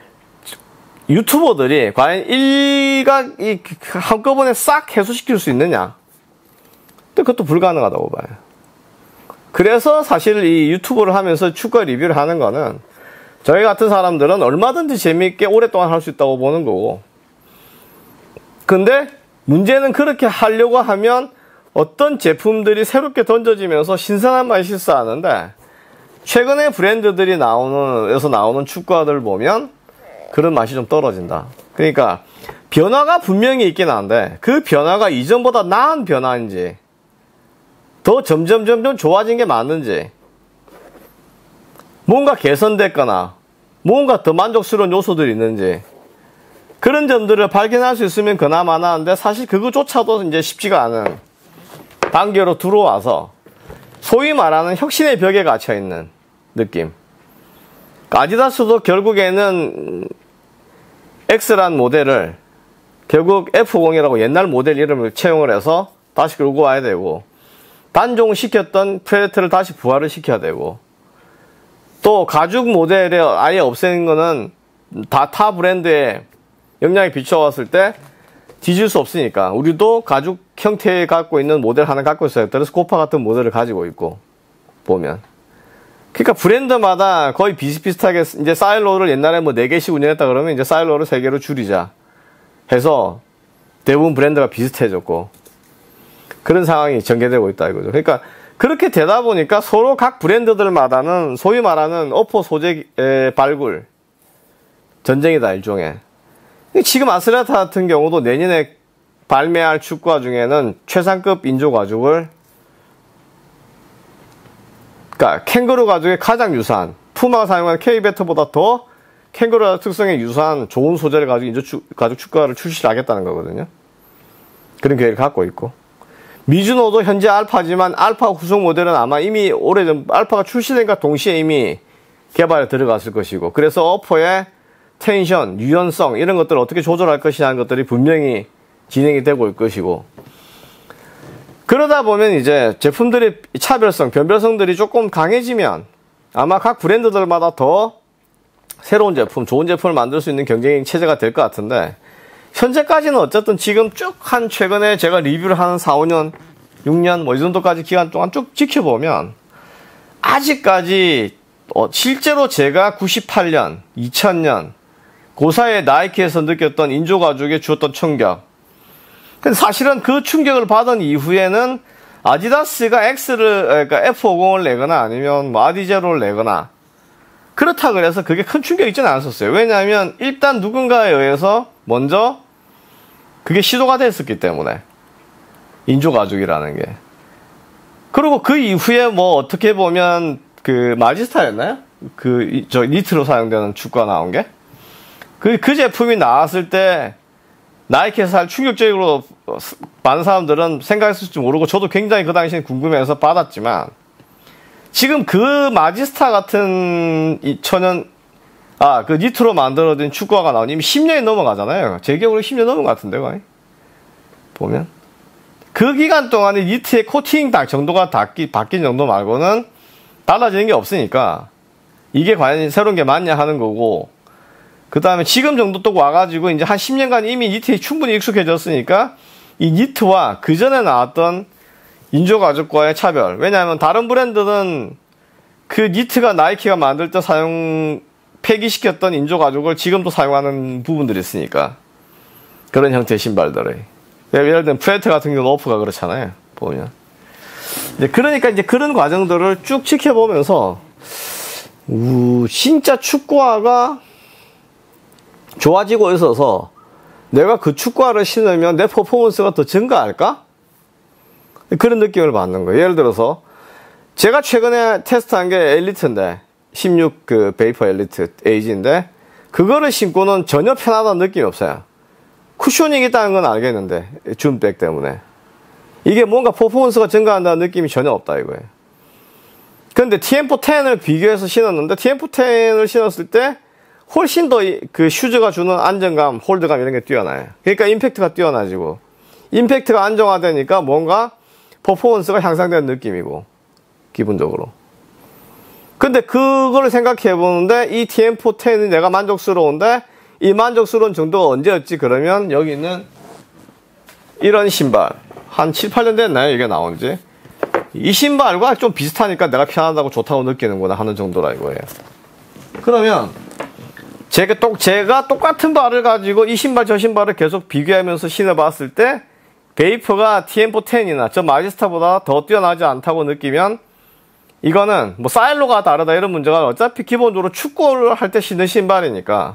유튜버들이 과연 일각, 이, 한꺼번에 싹 해소시킬 수 있느냐? 근데 그것도 불가능하다고 봐요. 그래서 사실 이 유튜브를 하면서 축구 리뷰를 하는 거는 저희 같은 사람들은 얼마든지 재미있게 오랫동안 할 수 있다고 보는 거고. 근데 문제는 그렇게 하려고 하면 어떤 제품들이 새롭게 던져지면서 신선한 맛이 실수하는데, 최근에 브랜드들이 나오는, 에서 나오는 축구화들 보면 그런 맛이 좀 떨어진다. 그러니까 변화가 분명히 있긴 한데, 그 변화가 이전보다 나은 변화인지, 더 점점 점점 좋아진 게 맞는지, 뭔가 개선됐거나 뭔가 더 만족스러운 요소들이 있는지, 그런 점들을 발견할 수 있으면 그나마 나은데, 사실 그거조차도 이제 쉽지가 않은 단계로 들어와서 소위 말하는 혁신의 벽에 갇혀있는 느낌. 아디다스도 결국에는 X란 모델을 결국 에프십이라고 옛날 모델 이름을 채용을 해서 다시 끌고 와야 되고, 단종시켰던 프레데터를 다시 부활을 시켜야 되고, 또 가죽 모델을 아예 없애는 거는 다 타 브랜드에 영향이 비춰왔을 때 뒤질 수 없으니까 우리도 가죽 형태에 갖고 있는 모델 하나 갖고 있어요. 그래서 코파 같은 모델을 가지고 있고, 보면. 그러니까 브랜드마다 거의 비슷비슷하게, 이제 사일로를 옛날에 뭐 네 개씩 운영했다 그러면 이제 사일로를 세 개로 줄이자 해서 대부분 브랜드가 비슷해졌고, 그런 상황이 전개되고 있다 이거죠. 그러니까 그렇게 되다 보니까 서로 각 브랜드들마다는 소위 말하는 어퍼 소재 발굴 전쟁이다, 일종의. 지금 아슬레타 같은 경우도 내년에 발매할 축구화 중에는 최상급 인조 가죽을, 그러니까 캥거루 가죽의 가장 유사한, 푸마가 사용하는 K베터보다 더 캥거루 특성에 유사한 좋은 소재를 가지고 인조 축, 가죽 축구화를 출시를 하겠다는 거거든요. 그런 계획을 갖고 있고, 미즈노도 현재 알파지만 알파 후속 모델은 아마 이미 오래전 알파가 출시된과 동시에 이미 개발에 들어갔을 것이고, 그래서 어퍼의 텐션, 유연성 이런 것들을 어떻게 조절할 것이냐는 것들이 분명히 진행이 되고 있을 것이고, 그러다 보면 이제 제품들의 차별성, 변별성들이 조금 강해지면 아마 각 브랜드들마다 더 새로운 제품, 좋은 제품을 만들 수 있는 경쟁 체제가 될 것 같은데, 현재까지는 어쨌든 지금 쭉 한 최근에 제가 리뷰를 하는 사, 오 년, 육 년 뭐 이 정도까지 기간 동안 쭉 지켜보면 아직까지 어, 실제로 제가 구십팔 년, 이천 년 그 사이에 나이키에서 느꼈던 인조 가죽에 주었던 충격, 근데 사실은 그 충격을 받은 이후에는 아디다스가 X를, 그러니까 에프오십을 내거나 아니면 뭐 아디제로를 내거나 그렇다 그래서 그게 큰 충격이 있지는 않았었어요. 왜냐하면 일단 누군가에 의해서 먼저 그게 시도가 됐었기 때문에, 인조 가죽이라는 게. 그리고 그 이후에 뭐 어떻게 보면 그 마지스타였나요? 그 저 니트로 사용되는 축구가 나온 게, 그, 그 제품이 나왔을 때 나이키에서 할 충격적으로 많은 사람들은 생각했을지 모르고, 저도 굉장히 그 당시에 궁금해서 받았지만, 지금 그 마지스타 같은 이천년, 아, 그 니트로 만들어진 축구화가 나온 이미 십 년이 넘어가잖아요. 제 기억으로 십 년 넘은 것 같은데, 거의. 보면. 그 기간 동안에 니트의 코팅 정도가 바뀐, 바뀐 정도 말고는 달라지는 게 없으니까, 이게 과연 새로운 게 맞냐 하는 거고, 그 다음에 지금 정도 또 와가지고 이제 한 십 년간 이미 니트에 충분히 익숙해졌으니까 이 니트와 그 전에 나왔던 인조 가죽과의 차별. 왜냐하면 다른 브랜드는 그 니트가 나이키가 만들 때 사용, 폐기시켰던 인조 가죽을 지금도 사용하는 부분들이 있으니까. 그런 형태의 신발들을. 예를 들면 프레테 같은 경우는 오프가 그렇잖아요, 보면. 이제 그러니까 이제 그런 과정들을 쭉 지켜보면서, 우, 진짜 축구화가 좋아지고 있어서 내가 그 축구화를 신으면 내 퍼포먼스가 더 증가할까? 그런 느낌을 받는 거예요. 예를 들어서 제가 최근에 테스트한 게 엘리트인데 십육 그 베이퍼 엘리트 에이지인데 그거를 신고는 전혀 편하다는 느낌이 없어요. 쿠셔닝이 있다는 건 알겠는데 줌백 때문에 이게 뭔가 퍼포먼스가 증가한다는 느낌이 전혀 없다 이거예요. 근데 티엠 포 텐을 비교해서 신었는데 티엠 포 텐을 신었을 때 훨씬 더 그 슈즈가 주는 안정감, 홀드감 이런 게 뛰어나요. 그러니까 임팩트가 뛰어나지고 임팩트가 안정화되니까 뭔가 퍼포먼스가 향상되는 느낌이고 기본적으로. 근데 그걸 생각해 보는데 이 티엠 포 텐이 내가 만족스러운데 이 만족스러운 정도가 언제였지? 그러면 여기 있는 이런 신발 한 칠, 팔 년 됐나요? 이게 나온지. 이 신발과 좀 비슷하니까 내가 편하다고 좋다고 느끼는구나 하는 정도라 이거예요. 그러면 제가, 똑, 제가 똑같은 발을 가지고 이 신발 저 신발을 계속 비교하면서 신어봤을 때 베이퍼가 티엠 포 텐이나 저 마지스타보다 더 뛰어나지 않다고 느끼면 이거는 뭐 사일로가 다르다 이런 문제가 어차피 기본적으로 축구를 할 때 신는 신발이니까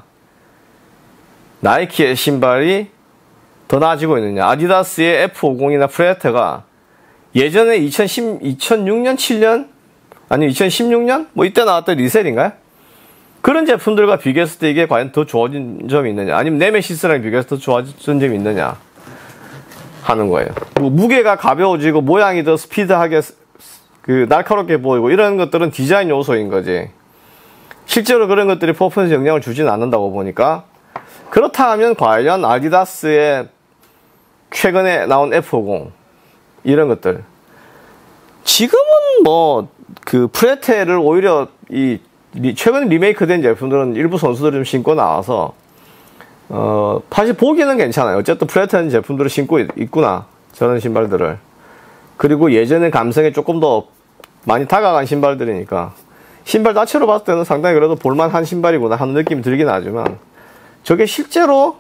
나이키의 신발이 더 나아지고 있느냐. 아디다스의 에프 오십이나 프레테가 예전에 이천십, 이천육 년, 칠 년 아니면 이천십육 년 뭐 이때 나왔던 리셀인가요? 그런 제품들과 비교했을 때 이게 과연 더 좋아진 점이 있느냐 아니면 네메시스랑 비교해서 더 좋아진 점이 있느냐 하는 거예요. 그리고 무게가 가벼워지고 모양이 더 스피드하게 그 날카롭게 보이고 이런 것들은 디자인 요소인 거지 실제로 그런 것들이 퍼포먼스에 영향을 주지는 않는다고 보니까 그렇다 하면 과연 아디다스의 최근에 나온 에프 오십 이런 것들 지금은 뭐 그 프레테를 오히려 이 최근에 리메이크 된 제품들은 일부 선수들이 좀 신고 나와서 어 사실 보기는 괜찮아요. 어쨌든 프레테는 제품들을 신고 있, 있구나 저런 신발들을. 그리고 예전의 감성에 조금 더 많이 다가간 신발들이니까 신발 자체로 봤을 때는 상당히 그래도 볼만한 신발이구나 하는 느낌이 들긴 하지만 저게 실제로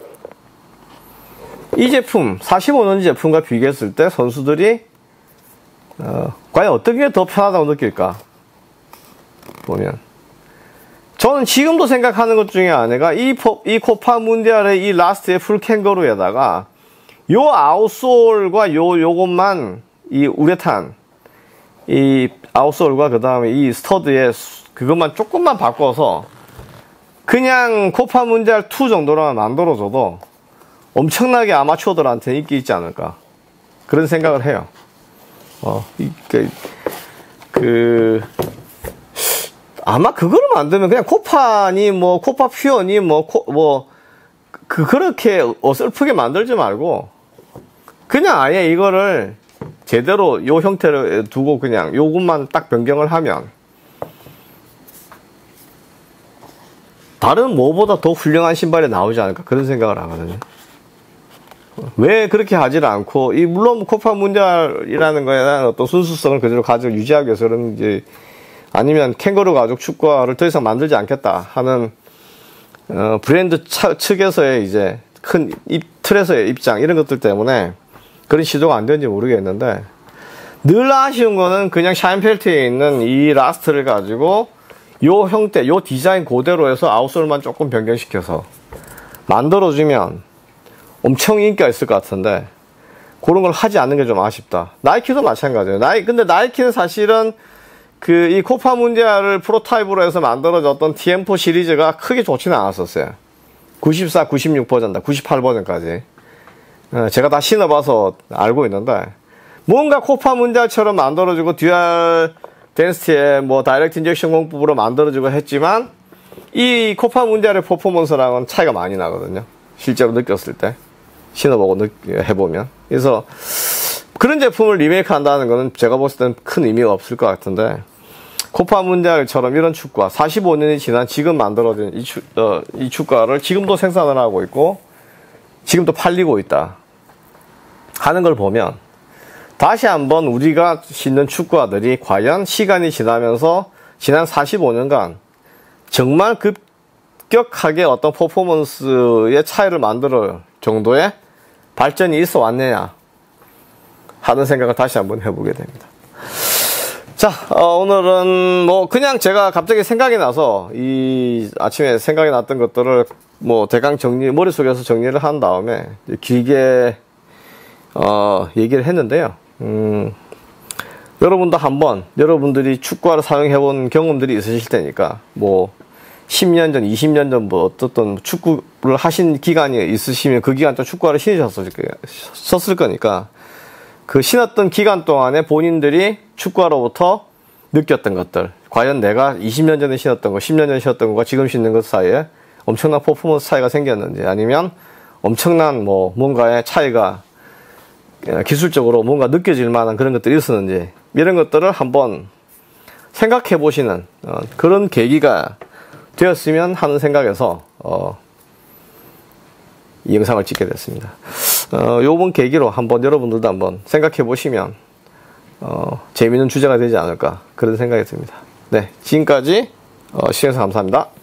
이 제품 사십오 년지 제품과 비교했을 때 선수들이 어, 과연 어떤 게 더 편하다고 느낄까 보면 저는 지금도 생각하는 것 중에 하나가 이, 포, 이 코파 문디알의 이 라스트의 풀 캥거루에다가 요 아웃솔과 요 요것만 이 우레탄 이 아웃솔과 그 다음에 이 스터드의 그것만 조금만 바꿔서 그냥 코파 문디알 이 정도로만 만들어줘도 엄청나게 아마추어들한테 인기 있지 않을까 그런 생각을 해요. 어, 이, 그, 그 아마 그거를 만들면 그냥 코파니 뭐 코파 퓨어니 뭐 코, 뭐 그 그렇게 어설프게 만들지 말고 그냥 아예 이거를 제대로 요 형태를 두고 그냥 요것만 딱 변경을 하면 다른 뭐보다 더 훌륭한 신발이 나오지 않을까 그런 생각을 하거든요. 왜 그렇게 하지를 않고 이 물론 코파 문디알이라는 거에 대한 어떤 순수성을 그대로 가지고 유지하기 위해서 그런지 아니면 캥거루 가죽 축구화를 더 이상 만들지 않겠다 하는 어, 브랜드 차, 측에서의 이제 큰 입, 틀에서의 입장 이런 것들 때문에 그런 시도가 안 되는지 모르겠는데 늘 아쉬운 거는 그냥 샤인펠트에 있는 이 라스트를 가지고 요 형태, 요 디자인 그대로 해서 아웃솔만 조금 변경시켜서 만들어주면 엄청 인기가 있을 것 같은데 그런 걸 하지 않는 게 좀 아쉽다. 나이키도 마찬가지예요. 나이, 근데 나이키는 사실은 그 이 코파 문디알을 프로타입으로 해서 만들어졌던 티엠 포 시리즈가 크게 좋지는 않았었어요. 구십사, 구십육 버전, 다 구십팔 버전까지. 제가 다 신어봐서 알고 있는데 뭔가 코파 문디알처럼 만들어지고 듀얼 덴시티의 뭐 다이렉트 인젝션 공법으로 만들어지고 했지만 이 코파 문디알의 퍼포먼스랑은 차이가 많이 나거든요. 실제로 느꼈을 때 신어보고 느, 해보면 그래서 그런 제품을 리메이크 한다는 거는 제가 봤을 때는 큰 의미가 없을 것 같은데 코파 문디알처럼 이런 축구화 사십오 년이 지난 지금 만들어진 이, 축, 어, 이 축구화를 지금도 생산을 하고 있고 지금도 팔리고 있다 하는 걸 보면 다시 한번 우리가 신는 축구화들이 과연 시간이 지나면서 지난 사십오 년간 정말 급격하게 어떤 퍼포먼스의 차이를 만들 정도의 발전이 있어 왔느냐 하는 생각을 다시 한번 해보게 됩니다. 자, 어, 오늘은 뭐 그냥 제가 갑자기 생각이 나서 이 아침에 생각이 났던 것들을 뭐 대강 정리, 머릿속에서 정리를 한 다음에 길게 어, 얘기를 했는데요. 음, 여러분도 한번 여러분들이 축구화를 사용해본 경험들이 있으실 테니까 뭐 십 년 전, 이십 년 전 뭐 어떤 축구를 하신 기간이 있으시면 그 기간 동안 축구화를 신으셨을 거니까 그 신었던 기간 동안에 본인들이 축구화로부터 느꼈던 것들, 과연 내가 이십 년 전에 신었던 거, 십 년 전에 신었던 거가 지금 신는 것 사이에 엄청난 퍼포먼스 차이가 생겼는지, 아니면 엄청난 뭐 뭔가의 차이가 기술적으로 뭔가 느껴질 만한 그런 것들이 있었는지, 이런 것들을 한번 생각해 보시는 어, 그런 계기가 되었으면 하는 생각에서 어, 이 영상을 찍게 됐습니다. 어, 요번 계기로 한번 여러분들도 한번 생각해 보시면 어, 재미있는 주제가 되지 않을까 그런 생각이 듭니다. 네, 지금까지 어, 시청해주셔서 감사합니다.